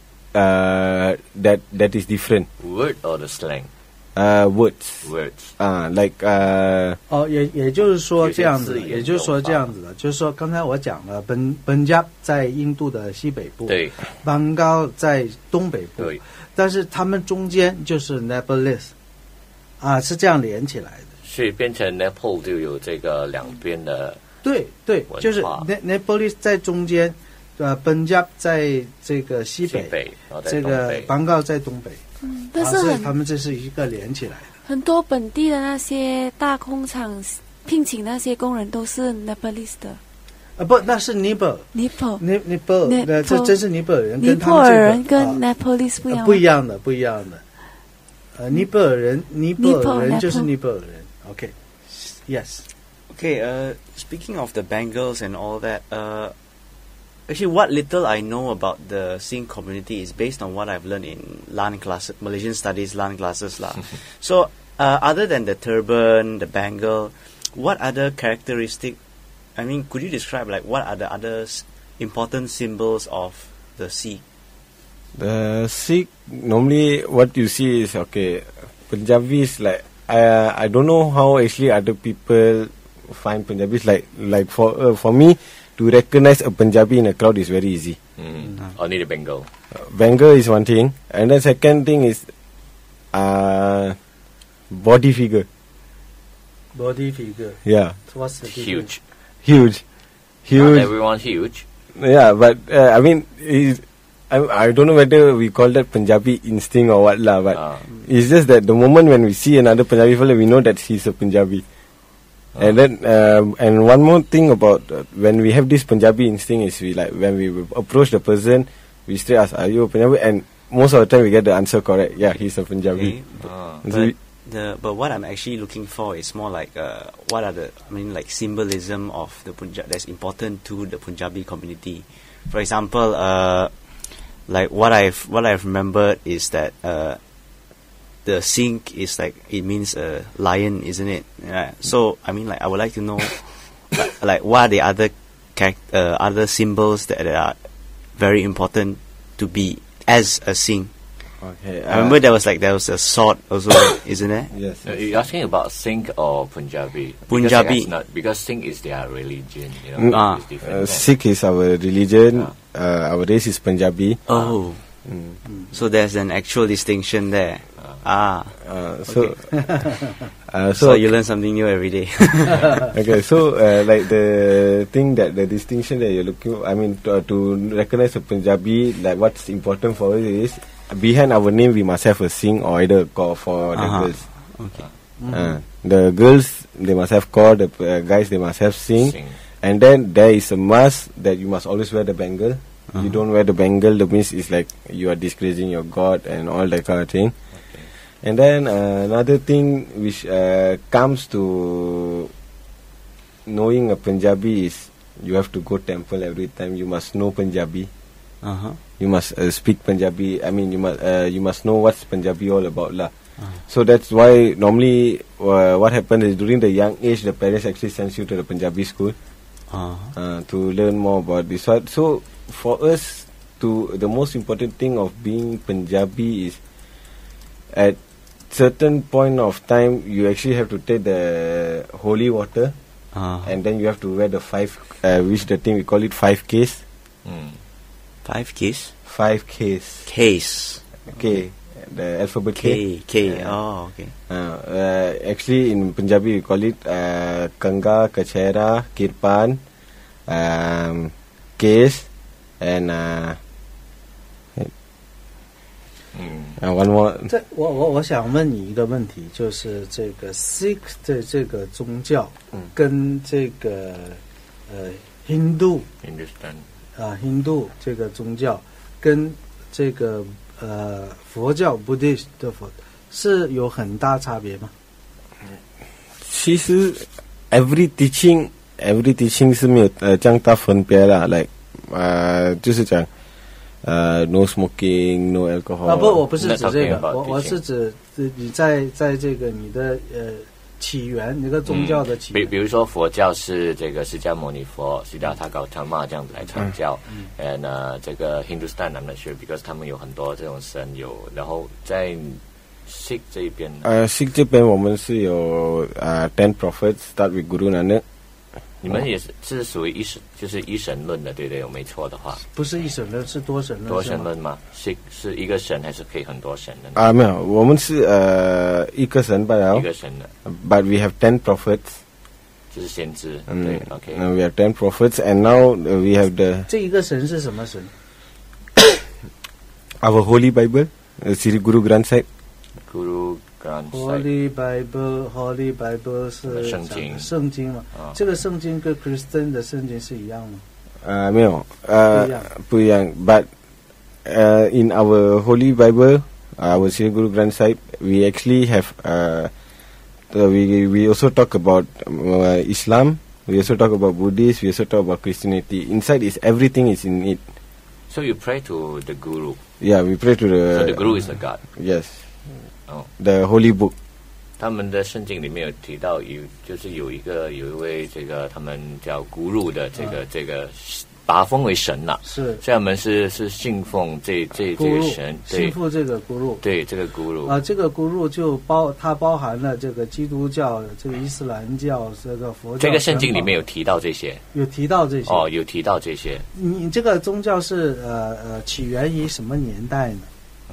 that is different. Word or the slang? Words. Like 也就是说这样子的，就是说刚才我讲了，本加在印度的西北部， 对， 邦高在东北部， 对， 但是他们中间就是 Nepalese， 是这样连起来的， 所以变成 Nepal 就有这个两边的， 对，就是 Nepalese 在中间，本加在这个西北，这个邦高在东北。 但是所以他们这是一个连起来的。 很多本地的那些大工厂聘请那些工人都是 Nepalese 的。 不，那是尼泊尔，这真是尼泊尔人， 尼泊尔人跟 Nepalese 不一样， 不一样的。尼泊尔人就是尼泊尔人。OK， yes。 Okay, speaking of the bangles and all that, actually, what little I know about the Singh community is based on what I've learned in LAN classes, Malaysian studies LAN classes lah. So, other than the turban, the bangle, what other characteristic? I mean, could you describe like what are the other important symbols of the Sikh? The Sikh, normally what you see is Punjabis like I don't know how actually other people find Punjabis like for me. To recognize a Punjabi in a crowd is very easy. Only the Bengal. Bengal is one thing, and then second thing is body figure. Body figure. Yeah. So what's the huge? Huge. Not everyone's huge. Yeah, but I mean, I don't know whether we call that Punjabi instinct or what lah. But it's just that the moment when we see another Punjabi fellow, we know that he's a Punjabi. And then, and one more thing about when we have this Punjabi instinct is when we approach the person, we straight ask, "Are you a Punjabi?" And most of the time we get the answer correct. Yeah, he's a Punjabi. Okay. But what I'm actually looking for is more like what are the symbolism of the Punjab that's important to the Punjabi community. For example, like what I've remembered is that the Sikh is like, it means lion, isn't it? Yeah. So I mean, like, I would like to know like what are the other symbols that are very important to be as a Sikh. Okay. I remember there was a sword also, isn't it? Yes. You're asking about Sikh or Punjabi? Punjabi. Because Sikh is their religion, you know. It's different. Sikh is our religion. Our race is Punjabi. Oh. So there's an actual distinction there. So you learn something new every day. Okay, so like the thing that the distinction that you're looking, I mean, to recognize a Punjabi, like what's important for us is behind our name we must have a Singh or either call for the girls. Okay. The girls they must have call, the guys they must have Singh. And then there is a must that you must always wear the bangle. You don't wear the bangle, the means is like you are disgracing your God and all that kind of thing. And then another thing which comes to knowing a Punjabi is you have to go temple every time. You must know Punjabi. You must speak Punjabi. I mean, you must know what's Punjabi all about lah. So that's why normally what happens is during the young age the parents actually sends you to the Punjabi school to learn more about this. So for us, the most important thing of being Punjabi is at certain point of time, you actually have to take the holy water, and then you have to wear the 5, which the thing we call it 5Ks. 5 Ks? 5Ks. Case. Okay, the alphabet K. K. Oh, okay. Actually, in Punjabi, we call it Kanga, Kachera, Kirpan, Kes, and one more. 我想问你一个问题，就是这个 Sikh 的这个宗教，跟这个Hindu 这个宗教，跟这个佛教 Buddhist 的佛是有很大差别吗？ 其实 every teaching 是没有这样大分别啦，like 就是讲no smoking, no alcohol。 不，我不是指这个，我是指你在这个你的起源，那个宗教的起源。 比如说佛教是这个释迦牟尼佛、悉达他高他玛这样子来传教，这个 Hindustan I'm not sure because 他们有很多这种神有，然后在 Sikh 这一边 ，Sikh 这边我们是有10 prophets start with Guru Nanak。 你们也是属于就是一神论的，对不对？我没错的话， 不是一神论，是多神论。 多神论吗？是一个神还是可以很多神的？ 没有，我们是一个神罢了。 一个神的。 But we have 10 prophets。 就是先知，对 ，OK。 We have 10 prophets, and now we have the。 这一个神是什么神 ？Our Holy Bible, Sri Guru Granth Sahib。Guru Holy Bible 是圣经嘛？这个圣经跟 Christian 的圣经是一样吗？ 没有，不一样。But in our Holy Bible, our Sri Guru Granth Sahib, we actually have we also talk about Islam. We also talk about Buddhist. We also talk about Christianity. Inside is everything is in it. So you pray to the Guru. Yeah, we pray to the. So the Guru is the God. Yes. The Holy Book。 他们的圣经里面有提到就是有一位这个他们叫古鲁的这个把他封为神了， 是， 所以他们是信奉这个神， 信奉这个古鲁， 对这个古鲁这个古鲁就它包含了这个基督教、这个伊斯兰教、这个佛教。 这个圣经里面有提到这些， 有提到这些有提到这些。 你这个宗教是起源于什么年代呢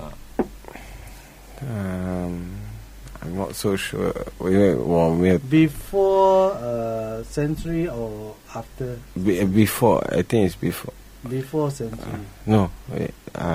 ？I'm not so sure. 因为我没有。 Before century or after? Before, I think it's before. Before century. No, wait.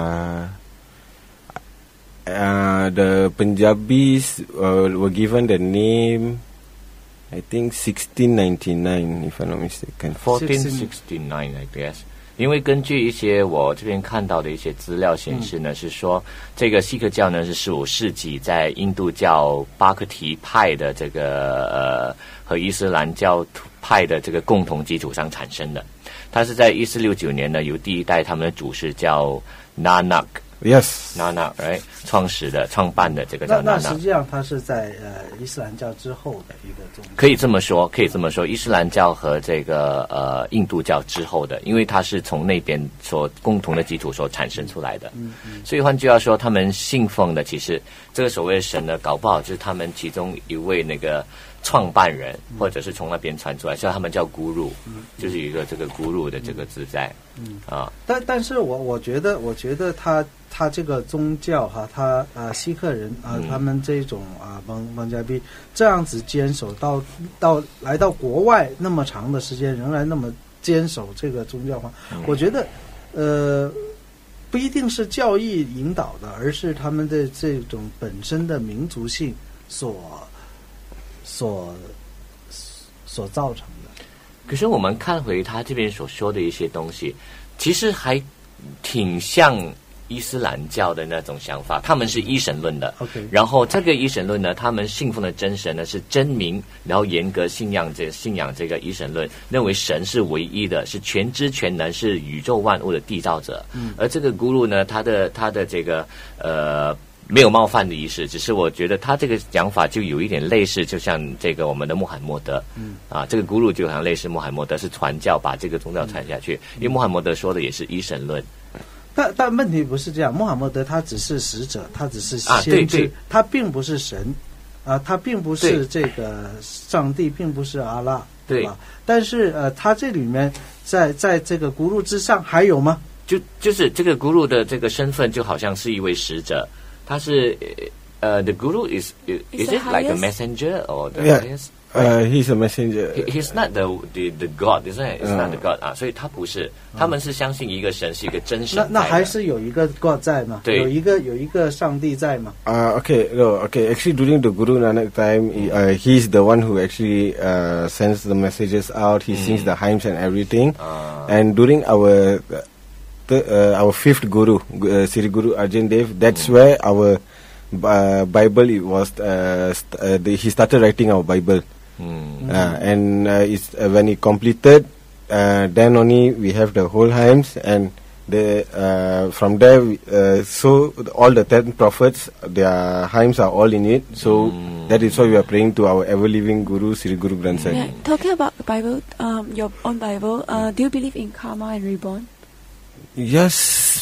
The Punjabis were given the name, I think 1699, if I'm not mistaken. 1469, I guess. 因为根据一些我这边看到的一些资料显示呢，是说这个锡克教呢是15世纪在印度教巴克提派的这个和伊斯兰教派的这个共同基础上产生的。它是在1469年呢，由第一代他们的主事叫 Nanak。Yes, Nanak, right? 创办的这个叫 Nanak。 那实际上它是在伊斯兰教之后的一个宗教。 可以这么说，伊斯兰教和这个印度教之后的，因为它是从那边所共同的基础所产生出来的。所以换句话说，他们信奉的其实这个所谓的神呢，搞不好就是他们其中一位那个创办人，或者是从那边传出来，所以他们叫古鲁，就是有一个这个古鲁的这个字在。 但是我觉得他这个宗教哈，他锡克人他们这种蒙加比这样子坚守到来到国外那么长的时间，仍然那么坚守这个宗教化，我觉得不一定是教义引导的，而是他们的这种本身的民族性所造成的。 可是我们看回他这边所说的一些东西，其实还挺像伊斯兰教的那种想法，他们是一神论的。然后这个一神论呢，他们信奉的真神呢是真名，然后严格信仰这个一神论，认为神是唯一的，是全知全能，是宇宙万物的缔造者。而这个咕噜呢，他的这个没有冒犯的意思，只是我觉得他这个讲法就有一点类似，就像这个我们的穆罕默德，这个咕噜就好像类似穆罕默德是传教，把这个宗教传下去，因为穆罕默德说的也是一神论。 但问题不是这样，穆罕默德他只是使者，他只是先知， 对他并不是神，他并不是这个上帝，并不是阿拉，对吧？但是他这里面在这个咕噜之上还有吗？ 就是这个 guru 的这个身份就好像是一位使者，他是the guru is it like a messenger or the highest? He's a messenger. He's not the God, isn't it? It's not the God 所以他不是，他们是相信一个神是一个真神。 那还是有一个 God 在吗？ 对， 有一个上帝在吗 ？Okay. Actually, during the Guru Nanak time, he's the one who actually sends the messages out. He sings the hymns and everything. And during our fifth Guru, Sri Guru Arjan Dev, that's where our Bible it was. He started writing our Bible. And it's when he completed, then only we have the whole hymns, and from there, so all the 10 prophets, their hymns are all in it. So that is why we are praying to our ever-living Guru, Sri Guru Granth Sahib. Yeah, talking about the Bible, your own Bible, do you believe in karma and reborn? Yes,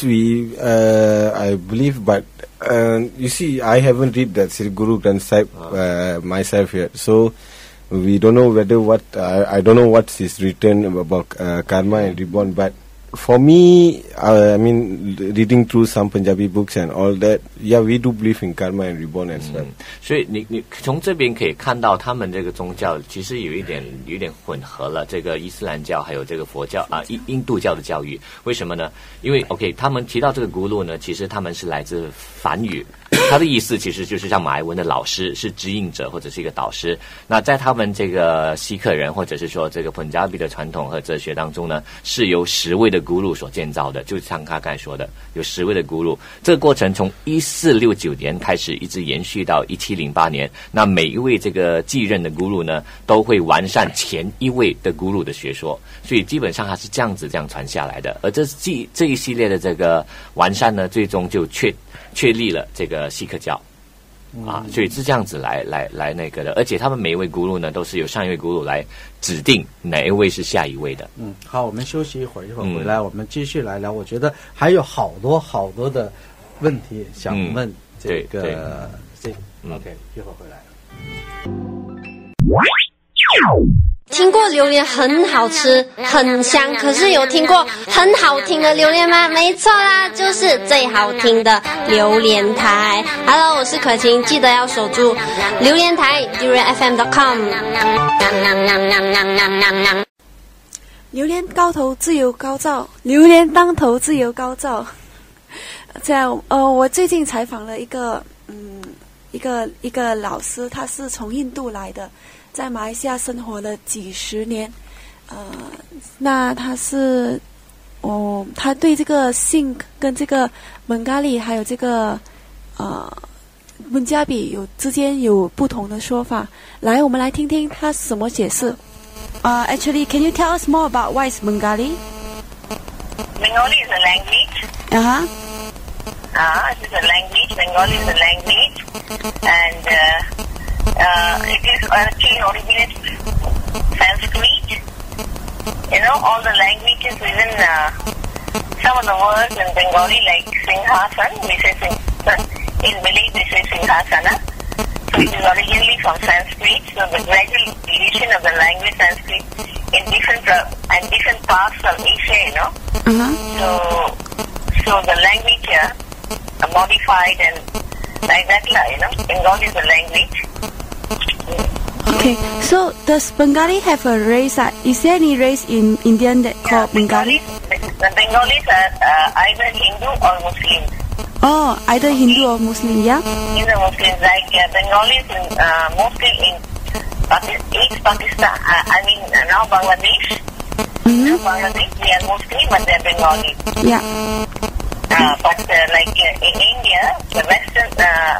I believe, but you see, I haven't read that Sri Guru Granth Sahib myself yet, so we don't know whether I don't know what is written about karma and reborn. But for me, I mean, reading through some Punjabi books and all that, yeah, we do believe in karma and reborn as well. 所以你从这边可以看到，他们这个宗教其实有一点混合了这个伊斯兰教还有这个佛教印度教的教育。为什么呢？因为 OK， 他们提到这个咕噜呢，其实他们是来自梵语。它的意思其实就是像马来文的老师，是指引者或者是一个导师。那在他们这个锡克人或者是说这个punjabi的传统和哲学当中呢，是由10位的咕噜所建造的，就像他刚才说的，有10位的咕噜。这个过程从1469年开始，一直延续到1708年。那每一位这个继任的咕噜呢，都会完善前一位的咕噜的学说，所以基本上它是这样传下来的。而这一系列的这个完善呢，最终就确立了这个锡克教所以是这样子来那个的，而且他们每一位咕噜呢，都是由上一位咕噜来指定哪一位是下一位的。 好，我们休息一会儿回来我们继续来聊。我觉得还有好多的问题想问这个OK， 一会儿回来。 听过榴莲很好吃很香，可是有听过很好听的榴莲吗？没错啦，就是最好听的榴莲台。Hello， 我是可晴，记得要守住榴莲台 durianfm.com。 榴莲高头自有高照，榴莲当头自有高照。这样我最近采访了一个老师，他是从印度来的，在马来西亚生活了几十年，那他是他对这个Sikh跟这个Bengali还有这个Punjabi之间有不同的说法。来，我们来听听他怎么解释。Actually, can you tell us more about what is Bengali? Bengali is a language. It is a language. Bengali is a language, and it is actually originated Sanskrit. You know, all the languages, even some of the words in Bengali, like Singhasan, we say in Malay we say Singhasana. So it is originally from Sanskrit. So the gradual division of the language Sanskrit in different parts of Asia, you know. So the language modified and like that, you know. Bengali is a language. Okay, so does Bengali have a race? Is there any race in Indian that called Bengali? The Bengalis are either Hindu or Muslim. Oh, either Hindu or Muslim, yeah? These are Muslims, like Bengalis mostly in Pakistan, I mean now Bangladesh. Now Bangladesh, they are Muslim, but they are Bengali. Yeah. But like in India, the Western,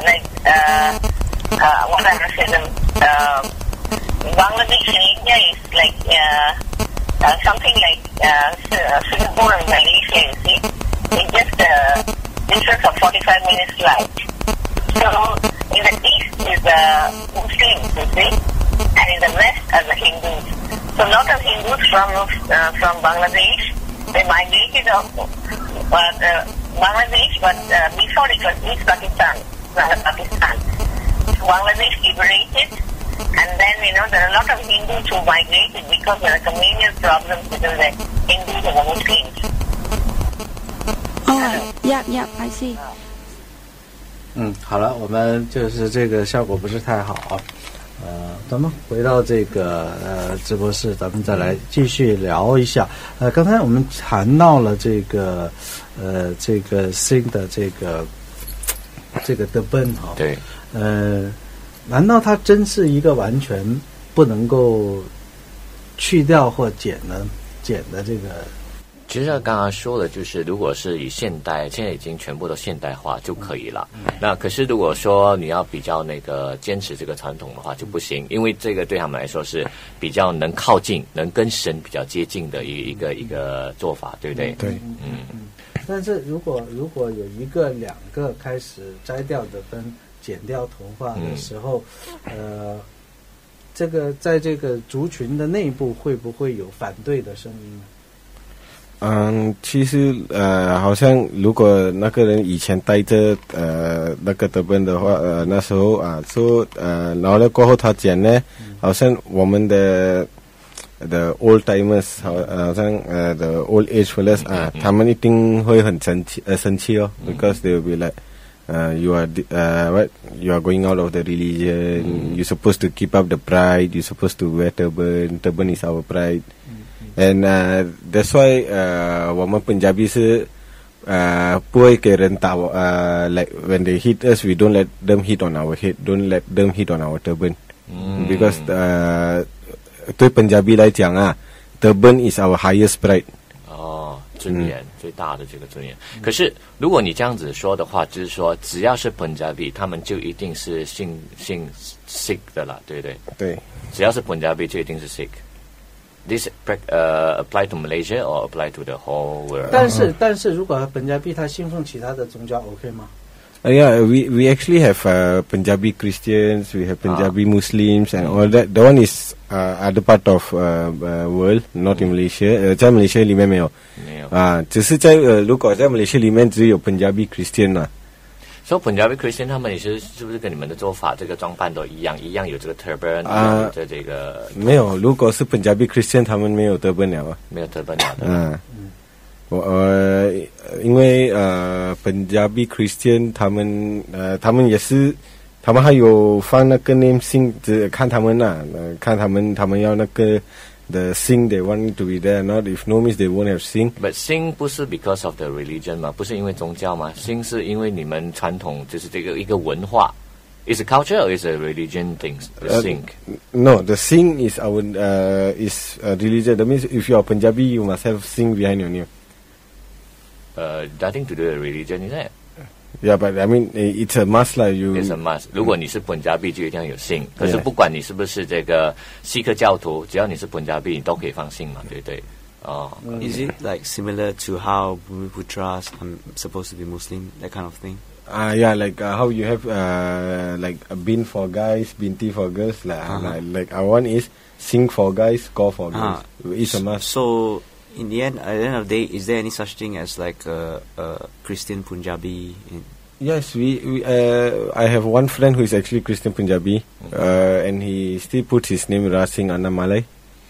what I must say, Bangladesh in India is like something like Singapore and Malaysia, you see. It's just a difference of 45 minutes flight. So in the east is the Muslims, you see, and in the west are the Hindus. So a lot of Hindus from Bangladesh, they migrated Bangladesh, but before it was East Pakistan, Pakistan. So Bangladesh liberated, and then there are a lot of Hindus who migrated because there are communal problems between the Hindus and the Muslims. Oh, yeah, I see. 好了，我们就是这个效果不是太好，咱们回到这个直播室，咱们再来继续聊一下。刚才我们谈到了这个新的这个的奔哈， 对， 难道它真是一个完全不能够去掉或减的这个？ 其实刚刚说的就是，如果是以现在已经全部都现代化就可以了。那可是如果说你要比较那个坚持这个传统的话就不行，因为这个对他们来说是比较能靠近、能跟神比较接近的一个做法，对不对？ 对，但是如果有一个、两个开始摘掉的灯、剪掉头发的时候，这个在这个族群的内部会不会有反对的声音呢？ 其实好像如果那个人以前戴着那个德本的话，那时候然后呢过后他剪呢，好像我们的 old timers 好像the old age fellas 他们一定会很生气哦 because they will be like you are going out of the religion, you're supposed to keep up the pride, you're supposed to wear turban is our pride. And that's why 我们 Punjabi 是不会给人打like when they hit us, we don't let them hit on our head, don't let them hit on our turban. Because 对 Punjabi 来讲turban is our highest pride. 尊严最大的这个尊严。可是如果你这样子说的话，就是说只要是 Punjabi 他们就一定是信 Sikh 的啦，对不对？ 对， 只要是 Punjabi 就一定是 Sikh。This apply to Malaysia or apply to the whole world? 但是如果本加币他信奉其他的宗教 OK 吗 ？Yeah, we actually have Punjabi Christians, we have Punjabi Muslims and all that. The one is other part of world, not in Malaysia. 在 Malaysia 里面没有，只是在如果在 Malaysia 里面只有 Punjabi Christian 啦。 所以 Punjabi Christian 他们也是不是跟你们的做法这个装扮都一样有这个 turban 的这个？ 没有，如果是 Punjabi Christian 他们没有 turban 了没有 turban 了因为Punjabi Christian 他们也是，他们还有放那个 name sing， 看他们看他们要那个the sing they want to be there, not if no means they won't have sing. But sing 不是 because of the religion 吗？不是因为宗教吗？ sing 是因为你们传统就是这个一个文化。Is a culture or is a religion things? The sing. No, the sing is our is religion. That means if you are Punjabi, you must have sing behind your name. Nothing to do with religion, is it? Yeah, but I mean it's a must lah. It's a must. 如果你是 Punjabi 就一定要有 sing。可是不管你是不是这个锡克教徒，只要你是 Punjabi， 你都可以放 sing 嘛，对不对 ？Is it like similar to how Bhumiputras supposed to be Muslim, that kind of thing? Yeah, like how you have like a bin for guys, binti for girls. Like our one is sing for guys, call for girls. It's a must. So in the end, at the end of the day, is there any such thing as like a Christian Punjabi? Yes, I have one friend who is actually Christian Punjabi, and he still puts his name Rasing Annamalai.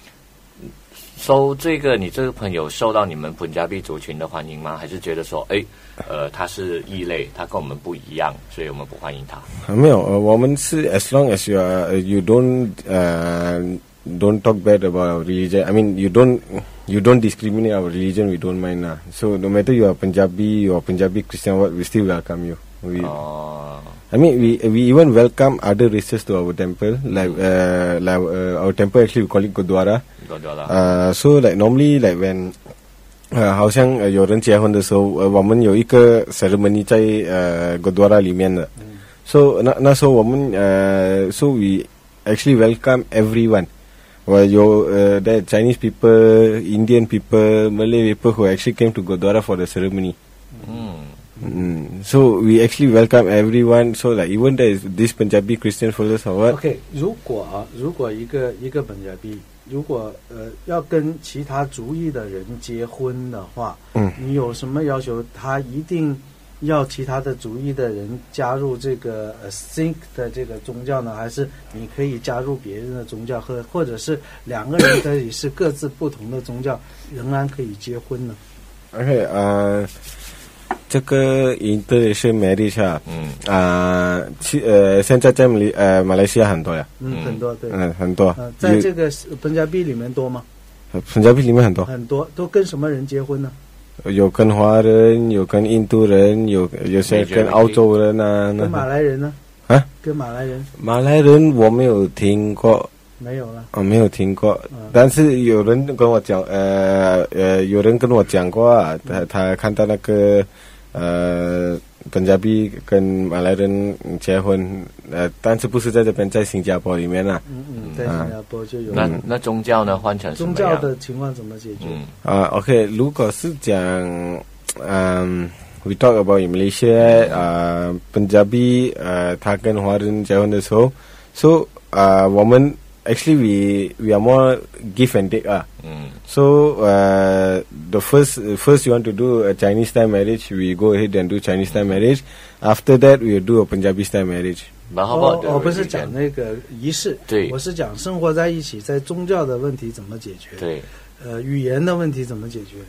So 你这个朋友受到你们 Punjabi 族群的欢迎吗？还是觉得说，他是异类，他跟我们不一样，所以我们不欢迎他？ 没有，我们是 as long as you don't talk bad about our religion. I mean, you don't discriminate our religion. We don't mind lah. So no matter you are Punjabi or Punjabi Christian, we still welcome you. I mean, we even welcome other races to our temple. Like our temple actually we call it Gurdwara. So like normally like when 好像有人结婚的时候，我们有一个 ceremony 在Gurdwara 里面的。So 那时候我们so we actually welcome everyone. Well, there are Chinese people, Indian people, Malay people who actually came to Gurdwara for the ceremony. So we actually welcome everyone. So like even there is this Punjabi Christian fellows or what? Okay, 如果一个本加币如果要跟其他族裔的人结婚的话，你有什么要求？他一定要其他的族裔的人加入这个Sikh 的这个宗教呢，还是你可以加入别人的宗教，或者是两个人可以是各自不同的宗教，仍然可以结婚呢？ OK， 这个 interracial marriage 现在在马来西亚很多呀， 很多，对， 很多。 在这个本加币里面多吗？ 本加币里面很多， 很多，都跟什么人结婚呢？ 有跟华人，有跟印度人，有些跟澳洲人啊。 跟马来人呢？ 啊？ 跟马来人？ 马来人我没有听过。 没有了。 没有听过，但是有人跟我讲，有人跟我讲过啊，他看到那个本加币跟马来人结婚，但是不是在这边，在新加坡里面啊。 在新加坡就有。 那宗教呢？换成什么样？ 宗教的情况怎么解决 ？OK， 如果是讲we talk about in Malaysia， 本加币他跟华人结婚的时候 ，so 我们 actually we are more give and take So the first you want to do a Chinese style marriage, we go ahead and do Chinese style marriage. After that, we will do a Punjabi style marriage. 我不是讲那个仪式， 对， 我是讲生活在一起，在宗教的问题怎么解决， 对， 语言的问题怎么解决。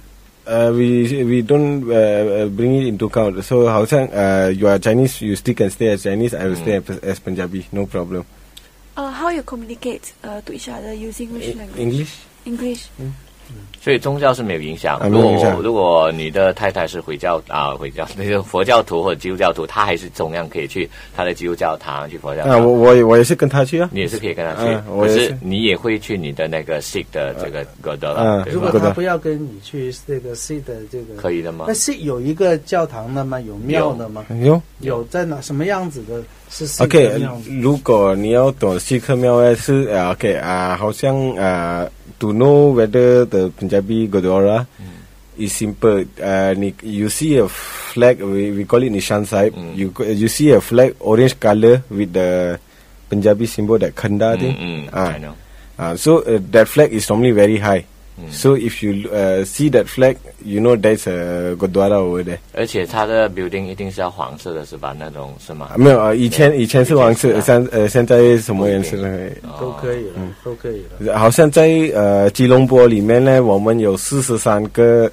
We don't bring it into account. So 好像you are Chinese, you still can stay as Chinese. I will stay as Punjabi, no problem. How you communicate to each other using which language? English. 所以宗教是没有影响。如果你的太太是回教那个佛教徒或者基督教徒，他还是同样可以去他的基督教堂去佛教堂。 我也是跟他去啊。 你也是可以跟他去，可是你也会去你的那个 Sikh 的这个Gurdwara。 如果他不要跟你去这个 Sikh 的这个， 可以的吗？ 那 Sikh 有一个教堂的吗？有庙的吗？有在哪什么样子的？是 Sikh 的庙子。 如果你要懂 Sikh 庙是OK 好像to know whether the Punjabi Gurdwara is simple. You see a flag, we call it Nishan Sahib. You see a flag, orange color with the Punjabi symbol, that Khanda thing. I know. So that flag is normally very high. So if you see that flag, you know there's a Gurdwara over there. 而且它的 building 一定是要黄色的，是吧？那种是吗？ 没有以前是黄色，现在什么颜色呢？ 都可以了，都可以了。 好像在吉隆坡里面呢，我们有43个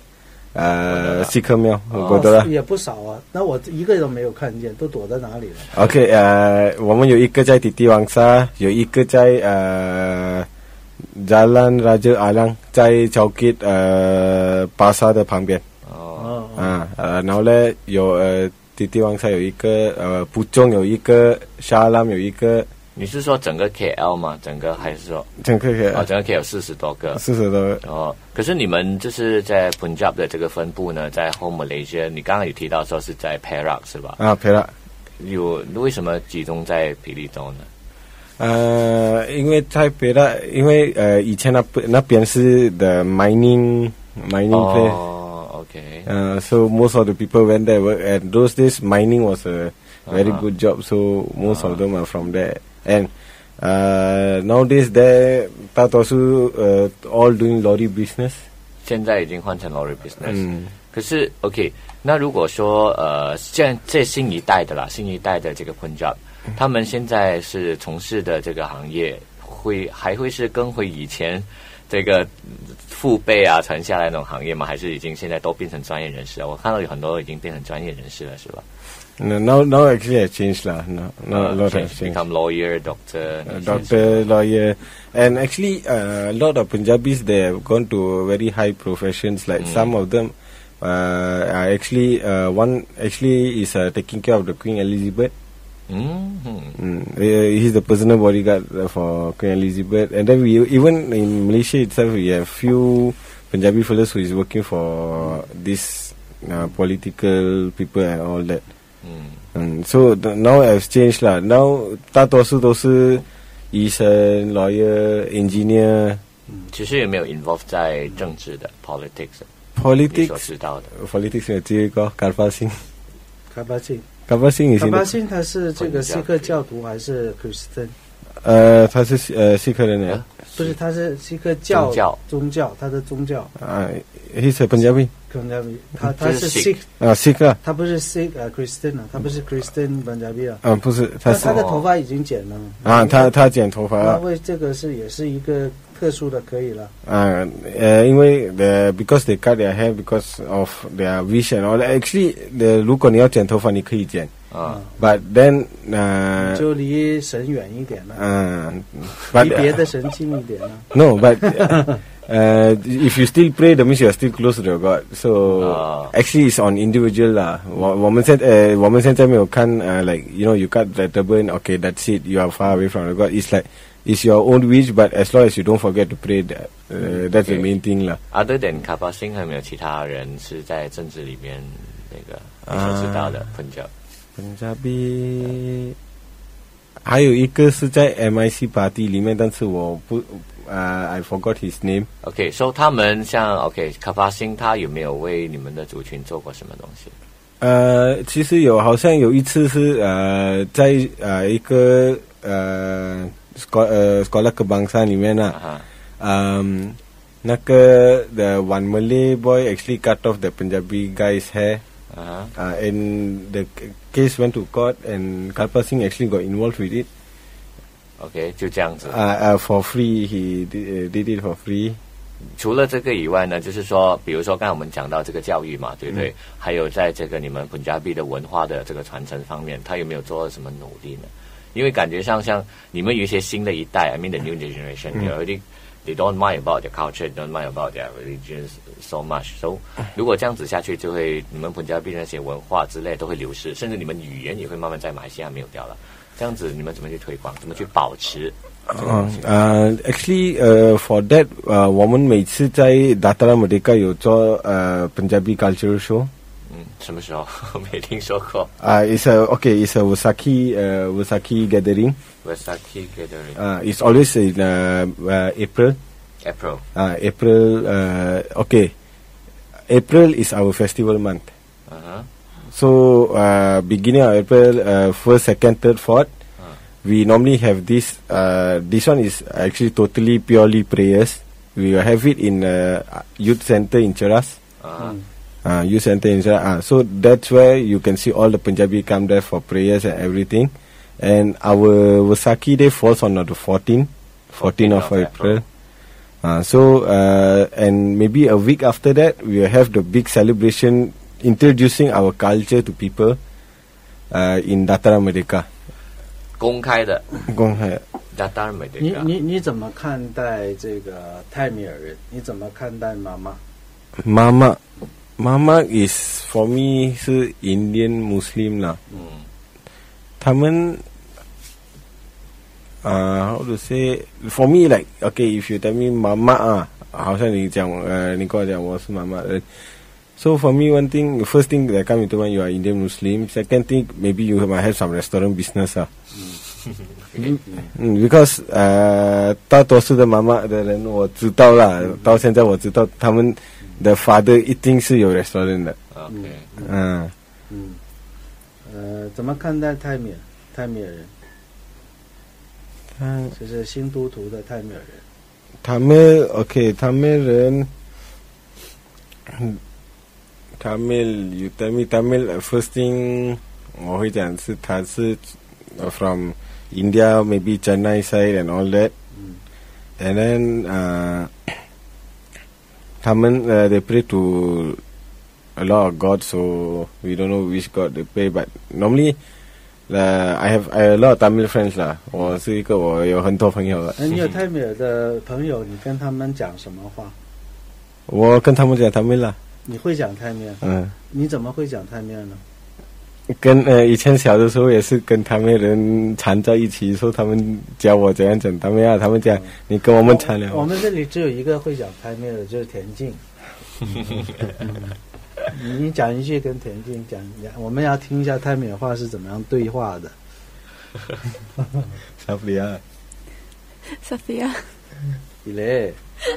Sikh庙，Gurdwara 也不少啊。那我一个都没有看见，都躲在哪里了 ？OK， 我们有一个在Titi Wangsa，有一个在Jalan Raja Alang， 在Chowkit Pasar 的旁边。然后呢有Titi Wangsa 有一个Puchong 有一个Shah Alam 有一个。 你是说整个 KL 吗？整个还是说整个 KL？ 整个 KL 40多个。 40多个。 可是你们就是在 Punjab 的这个分部呢，在 Home Malaysia， 你刚刚有提到说是在 Perak 是吧 ？Perak。 为什么集中在霹雳州呢？ 因为在Perak，因为以前那边是 the mining place。 Okay. So most of the people went there. And those days, mining was a very good job. So most of them are from there. And nowadays, they also all doing lorry business. 现在已经换成 lorry business。可是 OK， 那如果说现在新一代的这个 Punjab， 他们现在是从事的这个行业，还会是跟回以前这个父辈传下来那种行业吗？还是已经现在都变成专业人士了？我看到有很多已经变成专业人士了，是吧 ？No, actually I changed lah. No, lot has changed. Become lawyer, doctor, lawyer, and actually a lot of Punjabis they have gone to very high professions. Like some of them are actually one actually is taking care of the Queen Elizabeth. He's the personal bodyguard for Queen Elizabeth, and then we even in Malaysia itself we have few Punjabi fellows who is working for this political people and all that. So now I've changed lah. Now 大多数都是医生、lawyer、engineer。 其实有没有 involve 在政治的 politics？ Politics 你所知道的 politics 有这个Karbala Singh。 Karbala Singh。 Karbala Singh 他是这个锡克教徒还是 Christian？ 他是锡克人呀。 不是，他是一个宗教，他的宗教。 he's a Punjabi。 他是 Sikh。 Sikh。 他不是 Sikh Christian 他不是 Christian Punjabi 不是，他的头发已经剪了。 他剪头发。 那为这个也是一个特殊的可以了。 因为because they cut their hair because of their wish and all. Actually， 如果你要剪头发，你可以剪。But then 就离神远一点了。 but 离别的神近一点了。 No, but if you still pray, that means you are still close to your God. So actually, it's on individual 啦。我们现在没有看like you cut the turban, okay, that's it. You are far away from the God. It's like it's your own wish, but as long as you don't forget to pray, that's the main thing 啦。 Other than Kappa Singh， 还有没有其他人是在政治里面那个你所知道的 Punjabi， 还有一个是在 MIC Party 里面，但是我不I forgot his name。 OK， so 他们像 Kappa Singh 他有没有为你们的族群做过什么东西？ 其实好像有一次是在一个sekolah kebangsaan 里面那个 the one Malay boy actually cut off the Punjabi guy's hair。and the case went to court, and Kalpa Singh actually got involved with it. OK， 就这样子。 For free, he did it for free. 除了这个以外呢，就是说，比如说刚才我们讲到这个教育嘛，对不对？还有在这个你们Punjabi的文化的这个传承方面，他有没有做什么努力呢？因为感觉上像你们有一些新的一代 ，I mean the new generation, they don't mind about their culture, don't mind about their religions so much. So 如果这样子下去，就会你们Punjabi那些文化之类都会流失，甚至你们语言也会慢慢在马来西亚没有掉了。这样子你们怎么去推广？怎么去保持 ？Actually, for that, 我们每次在 Dataran Merdeka 有做Punjabi cultural show。 什么时候？没听说过。 It's a Wesaki gathering. Wesaki gathering. It's always in April. April is our festival month. So beginning of April, 1st, 2nd, 3rd, 4th, we normally have this. This one is actually totally purely prayers. We will have it in youth center in Cheras. Youth center in Cheras. So that's where you can see all the Punjabi come there for prayers and everything. And our Wesaki Day falls on the 14th of April. And maybe a week after that, we will have the big celebration introducing our culture to people in Dataran Merdeka. 公开的。 Dataran Merdeka。你怎么看待这个泰米尔人？你怎么看待妈妈 ？Mama is for me 是 Indian Muslim 啦。他们how to say for me like okay if you tell me Mama 好像你讲你跟我讲我是妈妈人。So for me one thing first thing that come into mind you are Indian Muslim. Second thing maybe you might have some restaurant business because 大多数的妈妈的人我知道啦，到现在我知道他们的 father 一定是有 restaurant 的。 怎么看待泰米尔人？就是新都图的泰米尔人。 他们人，you tell me Tamil first thing 我会讲是他是 from India maybe Chennai side and all that. And then 他们they pray to a lot of gods, so we don't know which god they pray, but normally I have a lot of Tamil friends 啦。我有很多朋友了。 你有泰米尔的朋友，你跟他们讲什么话？ 我跟他们讲泰米尔啦。 你会讲泰米尔？你怎么会讲泰米尔呢？ 跟以前小的时候也是跟他们人缠在一起，说他们教我怎样讲他们啊，他们讲你跟我们缠了。 我们这里只有一个会讲泰米尔的，就是田径。你讲一句跟田径讲，我们要听一下泰米尔话是怎么样对话的。 Safia， 你嘞？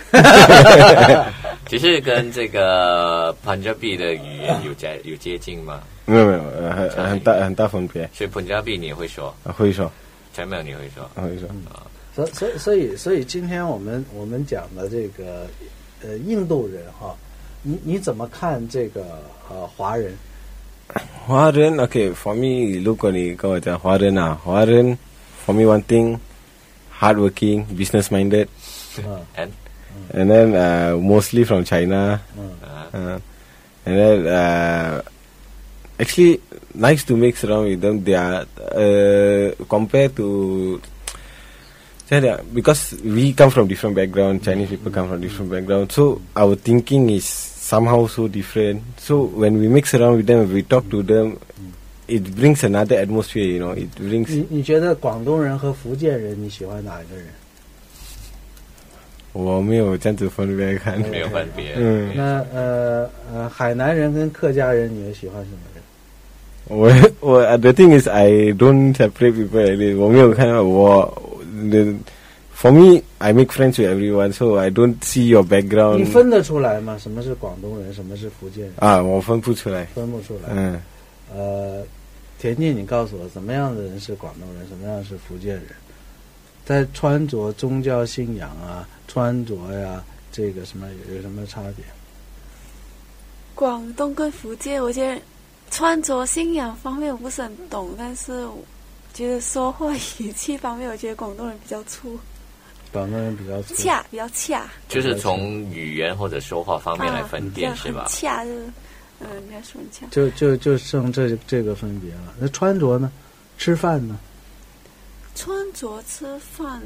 其实跟这个 Punjabi 的语言有接近吗？ 没有，很大分别。 所以 Punjabi 你也会说？ 会说。 全没有你会说， 会说。 所以今天我们讲的这个印度人哈，你怎么看这个华人？ 华人 okay for me 如果你跟我讲华人啊，华人 for me one thing hardworking, business minded, and then mostly from China, and then actually nice to mix around with them. They are compared to because we come from different background, Chinese people come from different background, so our thinking is somehow so different. So when we mix around with them, we talk to them, it brings another atmosphere, you know. It brings. 你觉得广东人和福建人，你喜欢哪一个人？ 我没有这样子分别看， 没有分别。 那海南人跟客家人，你喜欢什么人？ 我 the thing is I don't separate people. 我没有看到For me, I make friends with everyone, so I don't see your background. 你分得出来吗？什么是广东人，什么是福建人？ 啊，我分不出来。 分不出来。田径，你告诉我，怎么样的人是广东人，什么样是福建人？在穿着、宗教信仰啊，穿着呀，这个什么有什么差别？ 广东跟福建，我觉得穿着信仰方面我不是很懂，但是我觉得说话语气方面，我觉得广东人比较粗。 广东人比较粗， 比较恰， 就是从语言或者说话方面来分辨，是吧？ 恰就是，应该说很恰。 就剩这个分别了。那穿着呢？吃饭呢？ 穿着吃饭，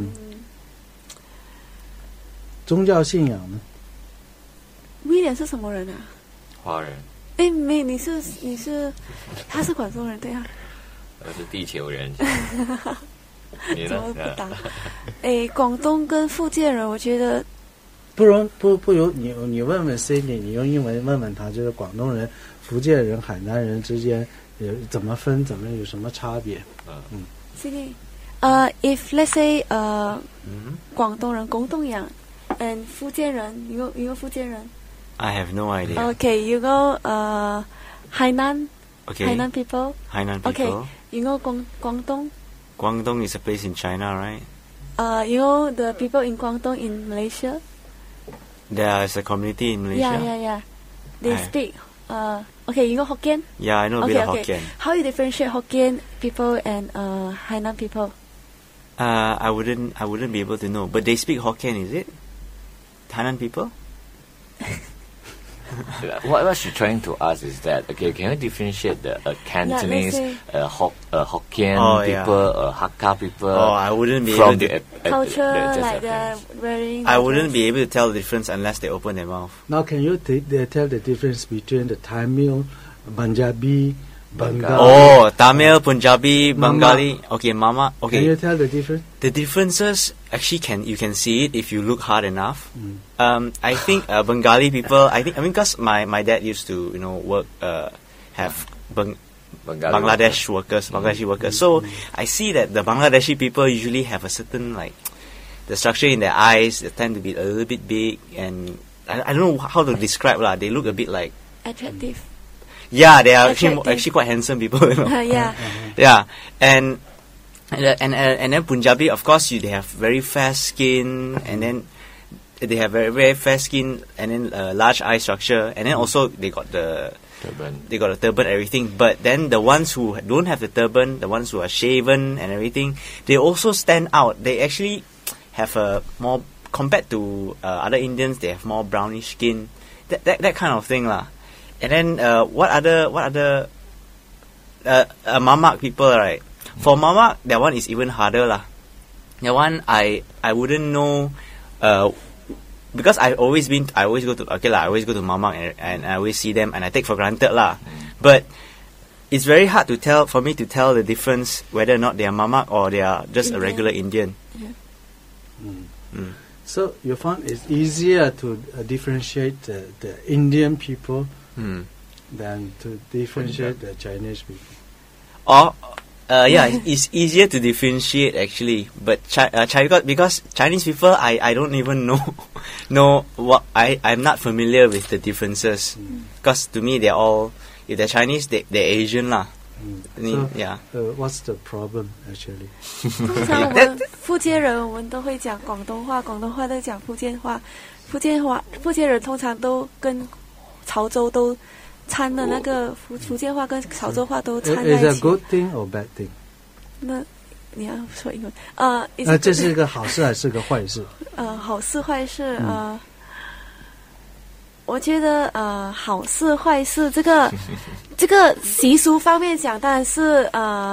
宗教信仰呢？ 威廉是什么人啊？ 华人。 哎，没，你是，他是广东人对啊？ 我是地球人。你怎么不答？广东跟福建人，我觉得不容你问问 Cindy， 你用英文问问他，就是广东人、福建人、海南人之间怎么分，有什么差别 ？Cindy， if let's say 广东人广东人 and 福建人，you go 福建人。 I have no idea. Okay, you go 海南。 Okay. Hainan people. Okay, you go Guangdong. Guangdong is a place in China, right? You know the people in Guangdong in Malaysia? There is a community in Malaysia? Yeah. They speak, okay, you know Hokkien? Yeah, I know a bit of Hokkien. How you differentiate Hokkien people and Hainan people? I wouldn't be able to know. But they speak Hokkien, is it? Hainan people? What she's trying to ask is that, okay, can you differentiate the Cantonese, Hokkien people, Hakka people? I wouldn't be able to culture like they're wearing. I wouldn't be able to tell the difference unless they open their mouth. Now, can you tell the difference between the Tamil, Punjabi, Bengali? Oh, Tamil, Punjabi, Bengali. Okay, Mama. Okay. Can you tell the difference? The differences actually you can see it if you look hard enough. I think Bengali people. I mean, because my dad used to work have Bangladeshi workers. So I see that the Bangladeshi people usually have a certain the structure in their eyes. They tend to be a little bit big, and I don't know how to describe lah. They look a bit like attractive. Yeah, they are actually quite handsome people. Yeah, and then Punjabi, of course, they have very fair skin, and then they have very very fair skin, and then large eye structure, and then also they got the turban. They got a turban, everything. But then the ones who don't have the turban, the ones who are shaven and everything, they also stand out. They actually have a more compared to other Indians. They have more brownish skin, that kind of thing lah. And then what other Mamak people, right? For Mamak, that one is even harder lah. That one I wouldn't know because I always go to Mamak and I always see them and I take for granted lah. But it's very hard for me to tell the difference whether or not they are Mamak or they are just a regular Indian. So you found it's easier to differentiate the Indian people than to differentiate the Chinese people. It's easier to differentiate actually, but because Chinese people, I don't even know what I'm not familiar with the differences. Because to me, they're all, if they're Chinese, they're Asian lah. Yeah. What's the problem actually? 通常我们福建人我们都会讲广东话，广东话都讲福建话，福建人通常都跟潮州都掺的那个福建话跟潮州话都掺在一起。 Is a good thing or bad thing? 那你要说英文这是一个好事还是个坏事？ 好事坏事我觉得好事坏事这个习俗方面讲，当然是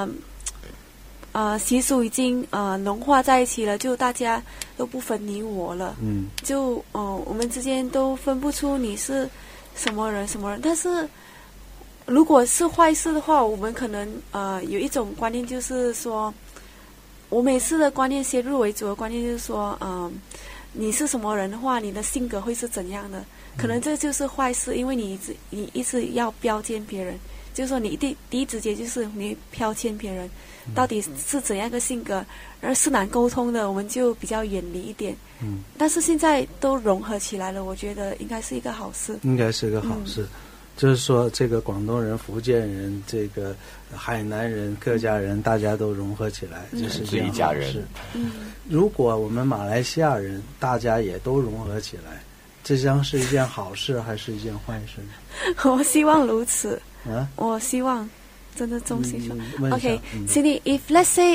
习俗已经融化在一起了，就大家都不分你我了。就我们之间都分不出你是什么人。但是如果是坏事的话，我们可能有一种观念，就是说，我每次的观念先入为主的观念就是说，你是什么人的话，你的性格会是怎样的？可能这就是坏事，因为你一直要标签别人，就是说你第一直觉就是你标签别人，到底是怎样一个性格，而是难沟通的，我们就比较远离一点。但是现在都融合起来了，我觉得应该是一个好事。 应该是个好事。就是说，这个广东人、福建人、这个海南人、客家人，大家都融合起来，这是一件好事。如果我们马来西亚人大家也都融合起来，这将是一件好事还是一件坏事？ 我希望如此。我希望真的衷心说。Okay, Cindy, if let's say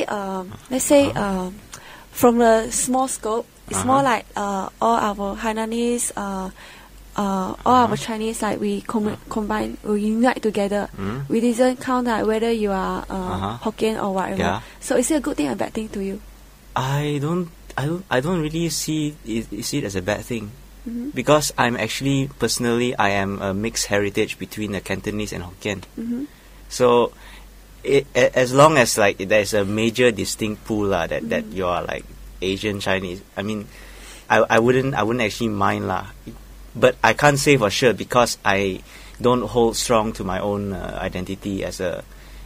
from the small scope, it's more like all our Hainanese, all our Chinese, like we combine, we unite together. We didn't count that whether you are Hokkien or whatever. Yeah. So is it a good thing or a bad thing to you? I don't really see it as a bad thing. Because I'm actually, personally, I am a mixed heritage between the Cantonese and Hokkien. So, as long as like there's a major distinct pool that you are like Asian Chinese, I mean, I wouldn't actually mind lah. But I can't say for sure because I don't hold strong to my own identity as a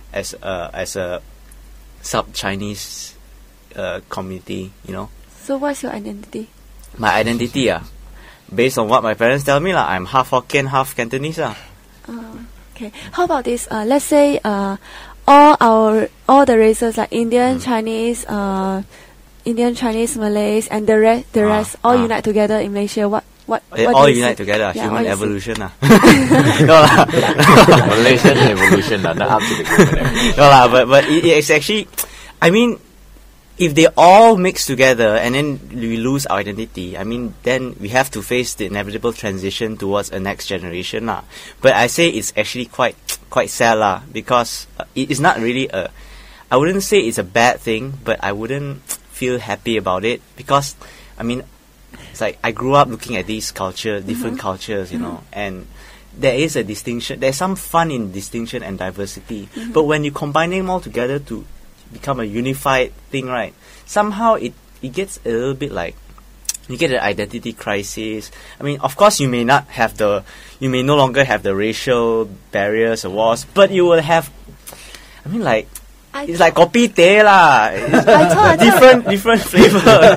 sub-Chinese community, you know. So what's your identity? My identity, based on what my parents tell me, I'm half Hokkien, half Cantonese. Okay. How about this? Let's say all the races like Indian, Chinese, Malays, and the rest all unite together in Malaysia. What all unite together, human evolution. No Malaysian evolution, not up to the human. No but it's actually, I mean, if they all mix together and then we lose our identity, I mean, then we have to face the inevitable transition towards a next generation lah. But I say it's actually quite sad lah, because it is not really I wouldn't say it's a bad thing, but I wouldn't feel happy about it, because I mean, it's like I grew up looking at these different cultures, you know, and there is a distinction. There's some fun in distinction and diversity, but when you combine them all together to become a unified thing, right? Somehow it gets a little bit like you get an identity crisis. I mean, of course, you may no longer have the racial barriers or wars, but you will have. I mean, like it's like kopi teh lah. Different flavor.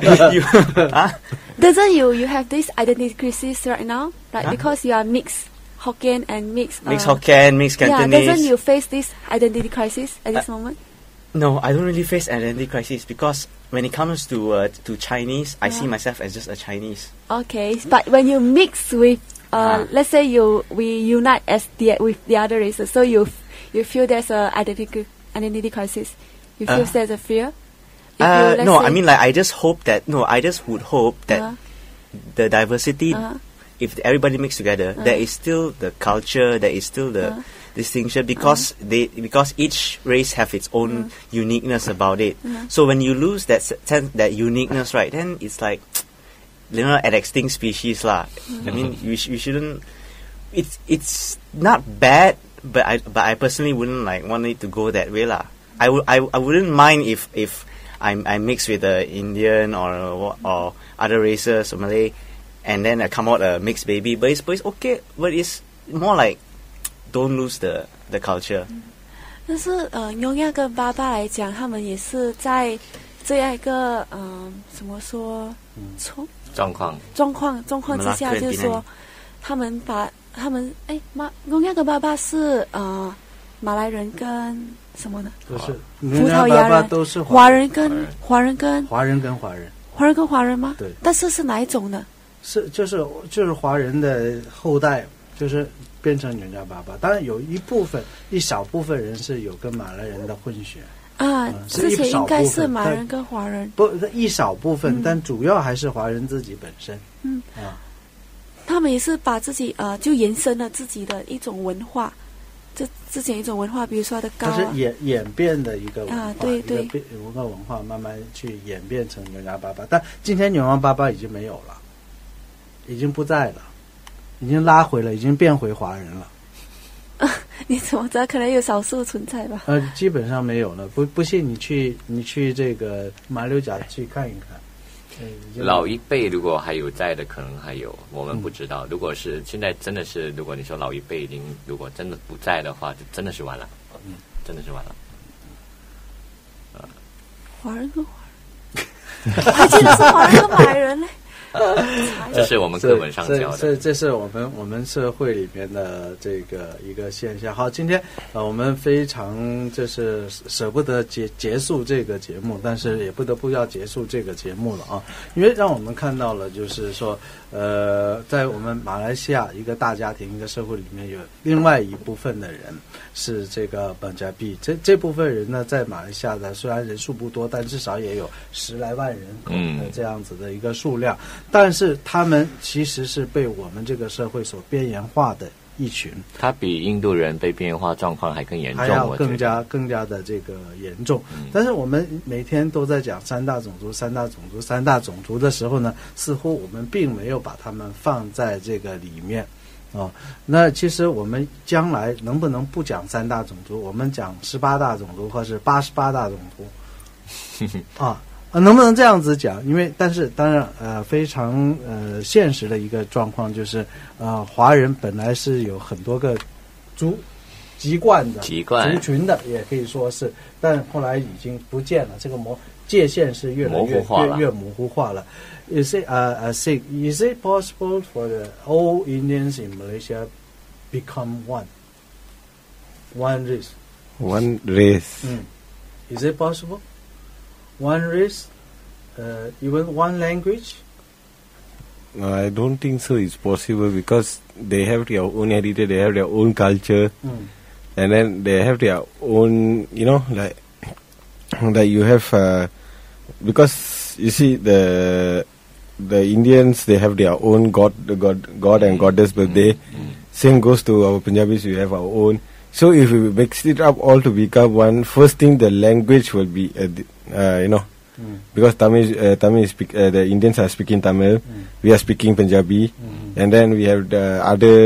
Doesn't you have this identity crisis right now, right? Because you are mixed Hokkien and mixed Hokkien, mixed Cantonese. Yeah, doesn't you face this identity crisis at this moment? No, I don't really face identity crisis, because when it comes to Chinese, I see myself as just a Chinese. Okay, but when you mix with, let's say we unite with the other races, so you feel there's a identity crisis. You feel there's a fear. No, I mean, like I just would hope that the diversity, if everybody mixed together, there is still the culture, there is still the distinction, because each race have its own uniqueness about it. So when you lose that uniqueness, right, then it's like, you know, an extinct species lah. I mean, we shouldn't. It's not bad, but I personally wouldn't like want it to go that way lah. I wouldn't mind if I'm mixed with an Indian or other races or Malay, and then I come out a mixed baby. But it's okay. But it's more like, don't lose the culture. 但是妞亚跟爸爸来讲，他们也是在这样一个怎么说状况之下，就是说他们妞亚跟爸爸是马来人跟什么呢？ 就是葡萄牙人都是华人跟华人跟华人跟华人， 华人跟华人吗？ 对。 但是哪一种呢？ 就是华人的后代，就是变成纽加巴巴。当然有一小部分人是有跟马来人的混血。 之前应该是马来人跟华人， 不一小部分，但主要还是华人自己本身。 他们也是把自己就延伸了自己的一种文化，就之前一种文化，比如说的高， 它是演变的一个文化， 对， 一个文化慢慢去演变成纽加巴巴。但今天纽加巴巴已经没有了，已经不在了，已经拉回了，已经变回华人了。 你怎么知道？可能有少数存在吧。 基本上没有了。不信你去这个马六甲去看一看。 老一辈如果还有在的，可能还有，我们不知道。如果是现在真的是，如果你说老一辈已经如果真的不在的话，就真的是完了。真的是完了。 华人跟华人，我还记得是华人跟马来人呢。 这是我们课本上教的， 这是我们社会里面的这个一个现象。好，今天我们非常就是舍不得结束这个节目，但是也不得不要结束这个节目了啊，因为让我们看到了，就是说在我们马来西亚一个大家庭一个社会里面，有另外一部分的人是这个本加币，这部分人呢，在马来西亚的虽然人数不多，但至少也有10来万人口的这样子的一个数量。但是他们其实是被我们这个社会所边缘化的一群， 他比印度人被边缘化状况还更严重， 还要更加的这个严重。但是我们每天都在讲三大种族的时候呢，似乎我们并没有把他们放在这个里面那其实我们将来能不能不讲3大种族，我们讲18大种族或是88大种族能不能这样子讲？因为但是当然非常现实的一个状况就是华人本来是有很多个籍贯族群的，也可以说是，但后来已经不见了，这个界限是越来越模糊化了。Is it possible for the all Indians in Malaysia become one race? One race. Is it possible? One race, even one language? I don't think so. It's possible because they have their own heritage, they have their own culture, and then they have their own, like you have, because you see the Indians, they have their own god and goddess birthday. Same goes to our Punjabis. We have our own. So if we mix it up all to become one, first thing the language will be, because Tamil the Indians are speaking Tamil, we are speaking Punjabi, and then we have the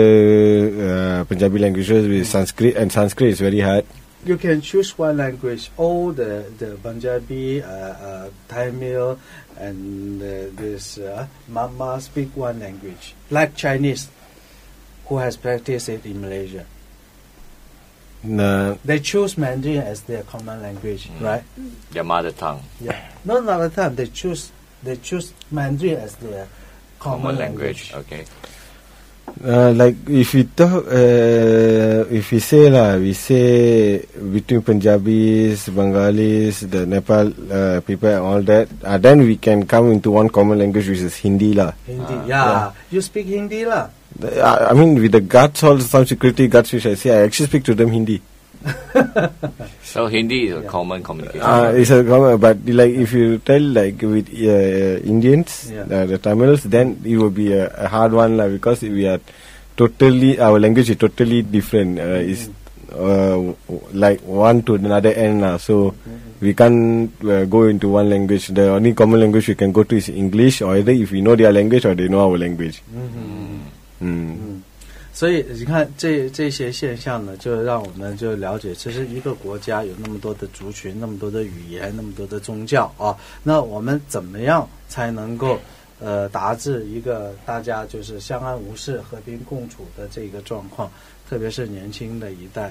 other Punjabi languages with Sanskrit, and Sanskrit is very hard. You can choose one language. All the Punjabi, Tamil, and this Mama speak one language, like Chinese, who has practiced it in Malaysia. No. They choose Mandarin as their common language, right? Their mother tongue. Yeah, not mother tongue. They choose Mandarin as their common language. Okay. Like if we talk, we say between Punjabis, Bengalis, the Nepal people and all that, then we can come into one common language, which is Hindi lah. Hindi, yeah. You speak Hindi lah. I mean, with the guards, all some security guards, which I say, I actually speak to them Hindi. So Hindi is a common communication. It's a common, but like if you tell like with Indians, the Tamils, then it will be a hard one lah, because we are our language is totally different. It's like one to another end lah. So we can't go into one language. The only common language we can go to is English, or either if we know their language or they know our language. 所以你看这些现象呢，就让我们就了解，其实一个国家有那么多的族群，那么多的语言，那么多的宗教那我们怎么样才能够达至一个大家就是相安无事、和平共处的这个状况？特别是年轻的一代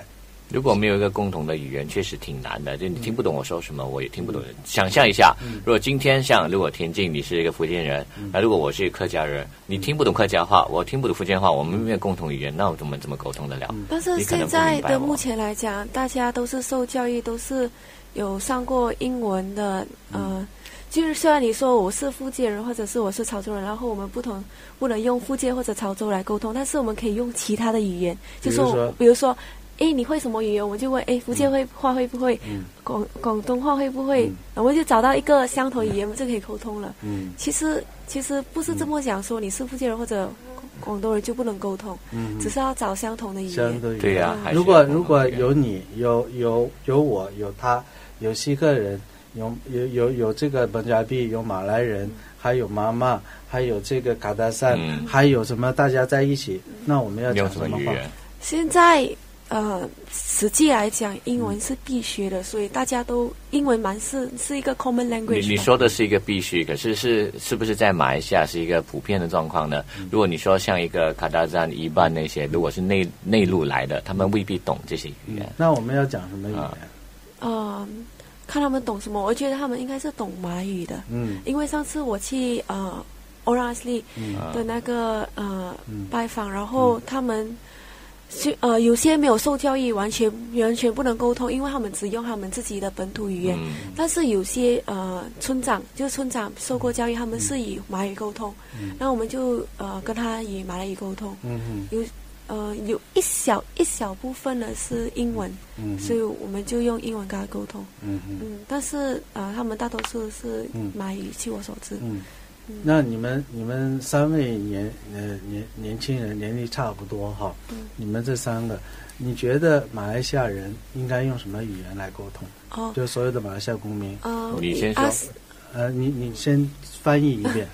如果没有一个共同的语言，确实挺难的。就你听不懂我说什么，我也听不懂。想象一下，如果今天如果田径你是一个福建人，那如果我是一个客家人，你听不懂客家话，我听不懂福建话，我们没有共同语言，那我们怎么沟通得了？ 但是现在的目前来讲，大家都是受教育，都是有上过英文的，就是虽然你说我是福建人，或者是我是潮州人，然后我们不能用福建或者潮州来沟通，但是我们可以用其他的语言，就说比如说，你会什么语言？我们就问，福建话会不会？广东话会不会？我们就找到一个相同语言，我们就可以沟通了。其实不是这么讲，说你是福建人或者广东人就不能沟通，只是要找相同的语言。 对呀， 如果有你有我有他有锡克人。有这个本加币，有马来人，还有妈妈，还有这个卡达山，还有什么大家在一起，那我们要讲什么话？ 现在实际来讲，英文是必须的，所以大家都英文是一个 common language。你说的是一个必须，可是是不是在马来西亚是一个普遍的状况呢？如果你说像一个卡达山、伊班那些，如果是内陆来的，他们未必懂这些语言。 那我们要讲什么语言？ 看他们懂什么，我觉得他们应该是懂马语的。因为上次我去Orang Asli 的那个拜访，然后他们有些没有受教育，完全不能沟通，因为他们只用他们自己的本土语言。但是有些村长受过教育，他们是以马语沟通，那我们就跟他以马来语沟通。有一小部分的是英文，所以我们就用英文跟他沟通。但是他们大多数是马语，据我所知。 那你们三位年轻人年龄差不多哈，你们这三个，你觉得马来西亚人应该用什么语言来沟通？就所有的马来西亚公民。 你先说。 你先翻译一遍。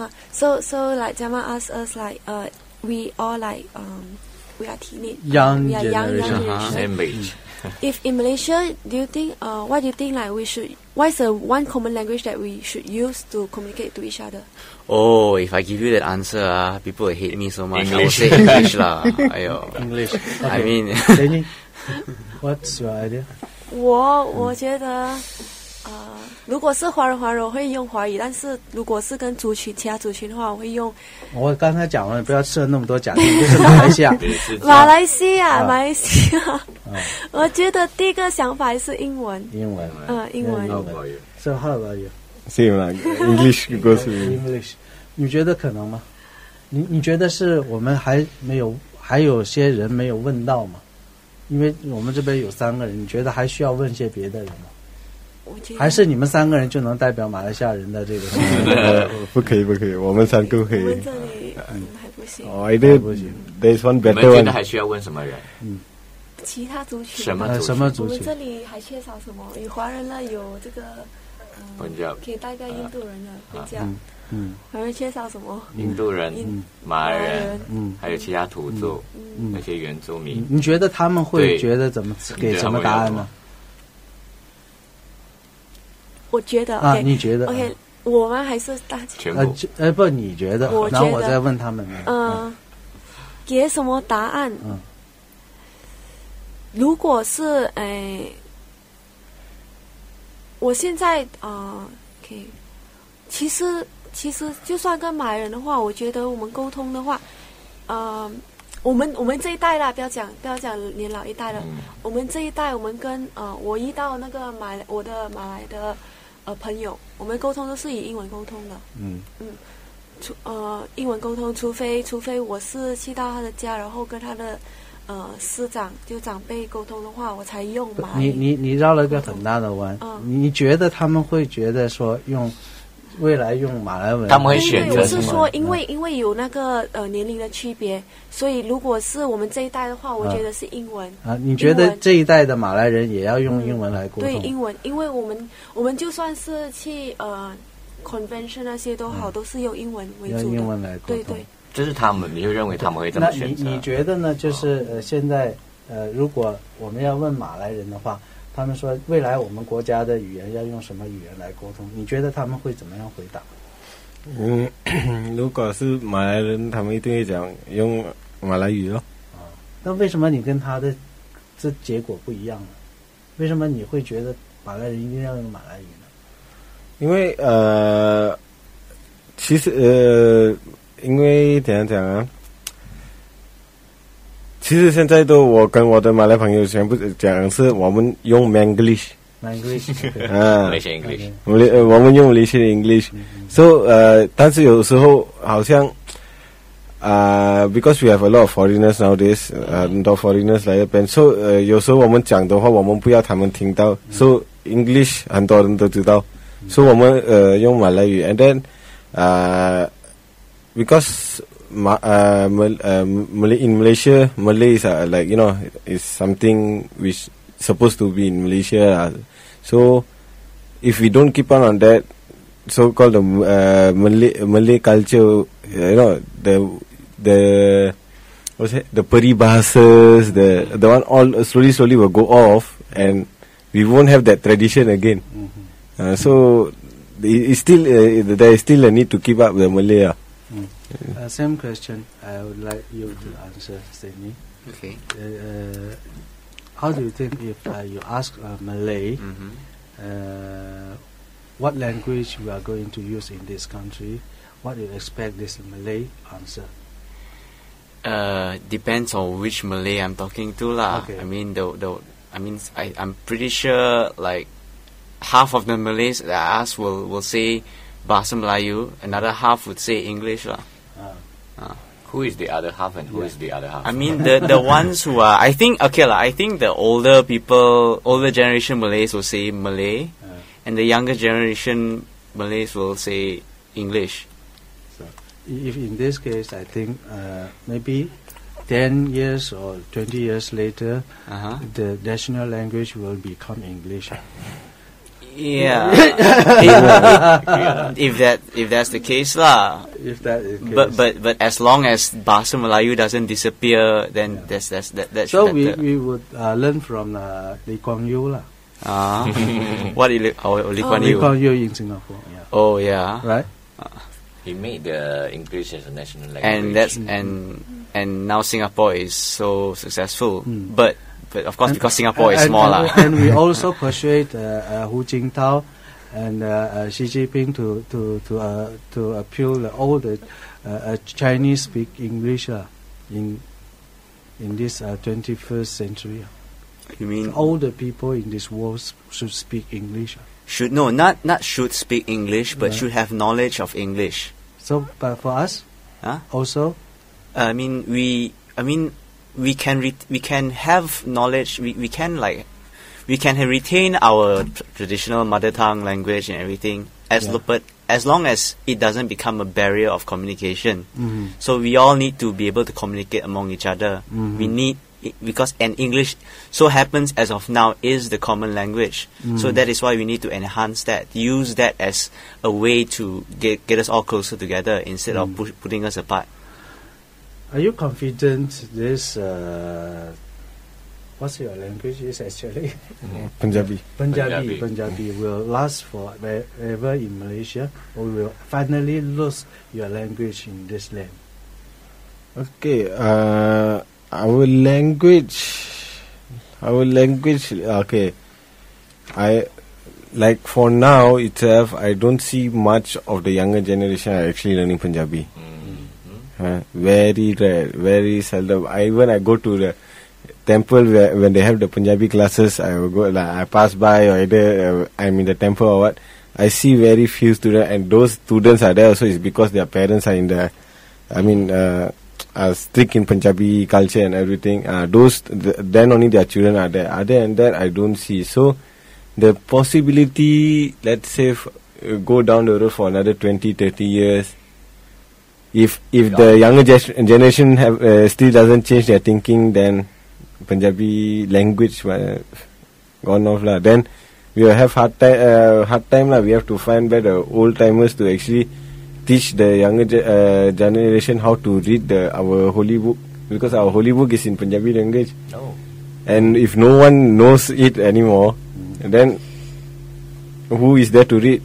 So like Jama asked us like we all like we are teenage, young generation. Same age. If in Malaysia, do you think what do you think like what is the one common language that we should use to communicate to each other? Oh, if I give you that answer, people will hate me so much. English. I will say English lah. English. Okay. I mean, Jenny, what's your idea? 我觉得如果是华人我会用华语，但是如果是跟其他族群的话，我会用。 我刚才讲了，不要设那么多假定，就是马来西亚。 马来西亚，我觉得第一个想法是英文。英文。 So how about you? Same like English goes to English. 你觉得可能吗？你觉得是我们还有些人没有问到吗？因为我们这边有3个人，你觉得还需要问些别的人吗？还是你们3个人就能代表马来西亚人的这个？ 不可以，我们3个可以。 我们这里还不行。 There's one better one. 你们觉得还需要问什么人？ 其他族群。 什么族群？ 我们这里还缺少什么？有华人了，有这个可以代表印度人的本加。还会缺少什么？ 印度人、马来人，还有其他土著，那些原住民。 你觉得他们会觉得给什么答案呢？ 我觉得你觉得 OK， 我们还是大全部不，你觉得？然后我再问他们。 给什么答案？如果是我现在OK， 其实就算跟马来人的话，我觉得我们沟通的话，我们这一代啦，不要讲年老一代了，我们这一代，我们跟我遇到那个我的马来的朋友，我们沟通都是以英文沟通的。英文沟通，除非我是去到他的家，然后跟他的师长就长辈沟通的话，我才用马来。 你绕了个很大的弯。你觉得他们会觉得说未来用马来文， 他们会选择。 我是说，因为有那个年龄的区别，所以如果是我们这一代的话，我觉得是英文。 你觉得这一代的马来人也要用英文来沟通？ 对，英文，因为我们就算是去convention 那些都好，都是用英文为主的。 用英文来沟通。 对。 这是他们，你就认为他们会这么选择？ 你觉得呢？就是现在如果我们要问马来人的话。他们说未来我们国家的语言要用什么语言来沟通？你觉得他们会怎么样回答？ 如果是马来人，他们一定会讲用马来语咯。 那为什么你跟他的这结果不一样了。为什么你会觉得马来人一定要用马来语呢？ 因为其实因为怎样讲啊？其实现在我跟我的马来朋友全部讲是我们用 Manglish。 Malaysian English， 我们用 Malaysian English，so 但是有时候好像because we have a lot of foreigners nowadays， 很多 foreigners 来这边，so 有时候我们讲的话，我们不要他们听到，so English 很多人都知道，so 我们用马来语 ，and then because Malay in Malaysia, Malay is like is something which supposed to be in Malaysia. So if we don't keep on that so-called Malay culture, the what's it? The peribahasas, the one all slowly will go off, and we won't have that tradition again. So it's still there is still a need to keep up the Malay. Same question. I would like you to answer, Sydney. Okay. How do you think if you ask Malay, what language we are going to use in this country, what do you expect this Malay answer? Depends on which Malay I'm talking to lah. Okay. I mean I'm pretty sure like half of the Malays that I ask will say Bahasa Melayu, another half would say English lah. Who is the other half and who is the other half? I mean the ones who are I think the older people, older generation Malays will say Malay, and the younger generation Malays will say English. So if in this case, I think maybe 10 years or 20 years later, the national language will become English. Yeah. if that's the case lah. If that is the case. But as long as Bahasa Melayu doesn't disappear, then that so we would learn from Lee Kuan Yew lah. What Lee Kuan Yew? Lee Kuan Yew in Singapore. Yeah. Oh yeah. Right. He made the English as a national language, and that's and now Singapore is so successful. But of course, because Singapore is smaller. And we also persuade Hu Jintao and Xi Jinping to appeal all the Chinese speak English in this 21st century. You mean all the people in this world should speak English? Not should speak English, but should have knowledge of English. So, but for us, also, we can have knowledge. We can retain our traditional mother tongue language and everything but as long as it doesn't become a barrier of communication. So we all need to be able to communicate among each other. We need because English so happens as of now is the common language. So that is why we need to enhance that, use that as a way to get us all closer together instead of putting us apart. Are you confident this what's your language is actually? Punjabi will last forever in Malaysia, or will finally lose your language in this land? Okay, our language. Okay, I like for now itself. I don't see much of the younger generation are actually learning Punjabi. Very rare, very seldom. When I go to the temple when they have the Punjabi classes, I will go. I pass by, or either I'm in the temple or what. I see very few students, and those students are there also is because their parents are in the. Are strict in Punjabi culture and everything. Then only their children are there. Other than that, I don't see. So, the possibility, let's say, go down the road for another 20, 30 years. If the younger generation still doesn't change their thinking, then Punjabi language gone off lah. Then we will have hard time lah. We have to find by the old timers to actually teach the younger generation how to read our holy book, because our holy book is in Punjabi language. And if no one knows it anymore, then who is there to read?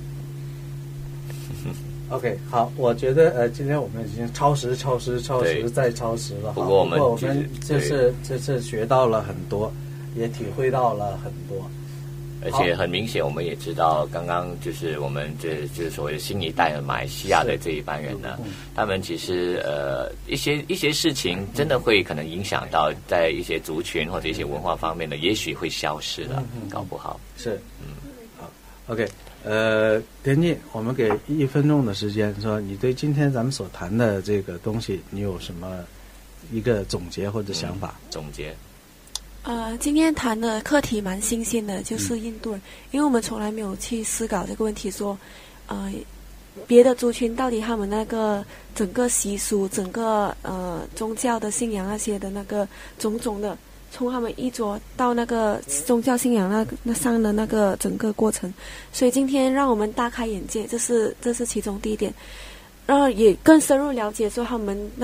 OK， 好，我觉得今天我们已经超时再超时了。不过我们这次学到了很多。 也体会到了很多。 而且很明显，我们也知道，刚刚就是我们就是所谓的新一代的马来西亚的这一班人呢，他们其实一些事情真的会可能影响到在一些族群或者一些文化方面的，也许会消失了，搞不好是好 OK。田静，我们给1分钟的时间，说你对今天咱们所谈的这个东西，你有什么一个总结或者想法？ 总结。 今天谈的课题蛮新鲜的，就是印度人，因为我们从来没有去思考这个问题，说，别的族群到底他们那个整个习俗、整个宗教的信仰那些的那个种种的，从他们衣着到那个宗教信仰那上的那个整个过程，所以今天让我们大开眼界，这是其中第一点，然后也更深入了解说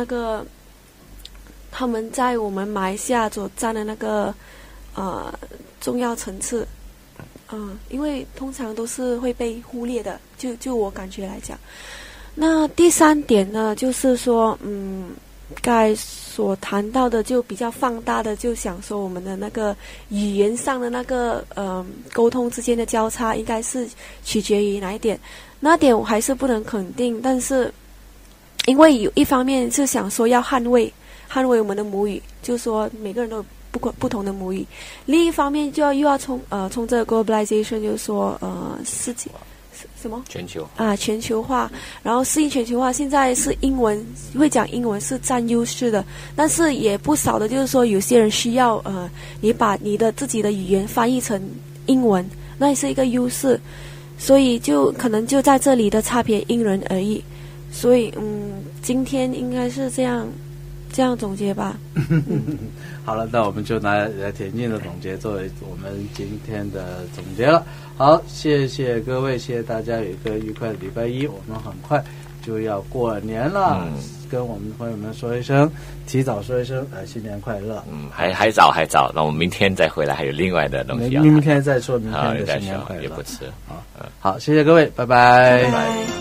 他们在我们马来西亚所占的那个重要层次，因为通常都是会被忽略的，就我感觉来讲。那第3点呢，就是说，该所谈到的就比较放大的，就想说我们的那个语言上的那个沟通之间的交叉，应该是取决于哪一点？那点我还是不能肯定，但是因为有一方面是想说要捍卫我们的母语，就是说每个人都有不同的母语。另一方面又要从这个 globalization， 就是说世界什么全球全球化，然后适应全球化。现在是英文会讲英文是占优势的，但是也不少的，就是说有些人需要你把你的自己的语言翻译成英文，那也是一个优势。所以就可能就在这里的差别因人而异。所以今天应该是这样总结吧。 好了，那我们就拿田径的总结作为我们今天的总结了。好，谢谢各位，谢谢大家，有一个愉快的礼拜一。我们很快就要过年了，跟我们的朋友们说一声，提早说一声新年快乐。 还早，那我们明天再回来，还有另外的东西要明天再说明天的新年快乐， 也不迟。 好，谢谢各位，拜拜。 拜拜。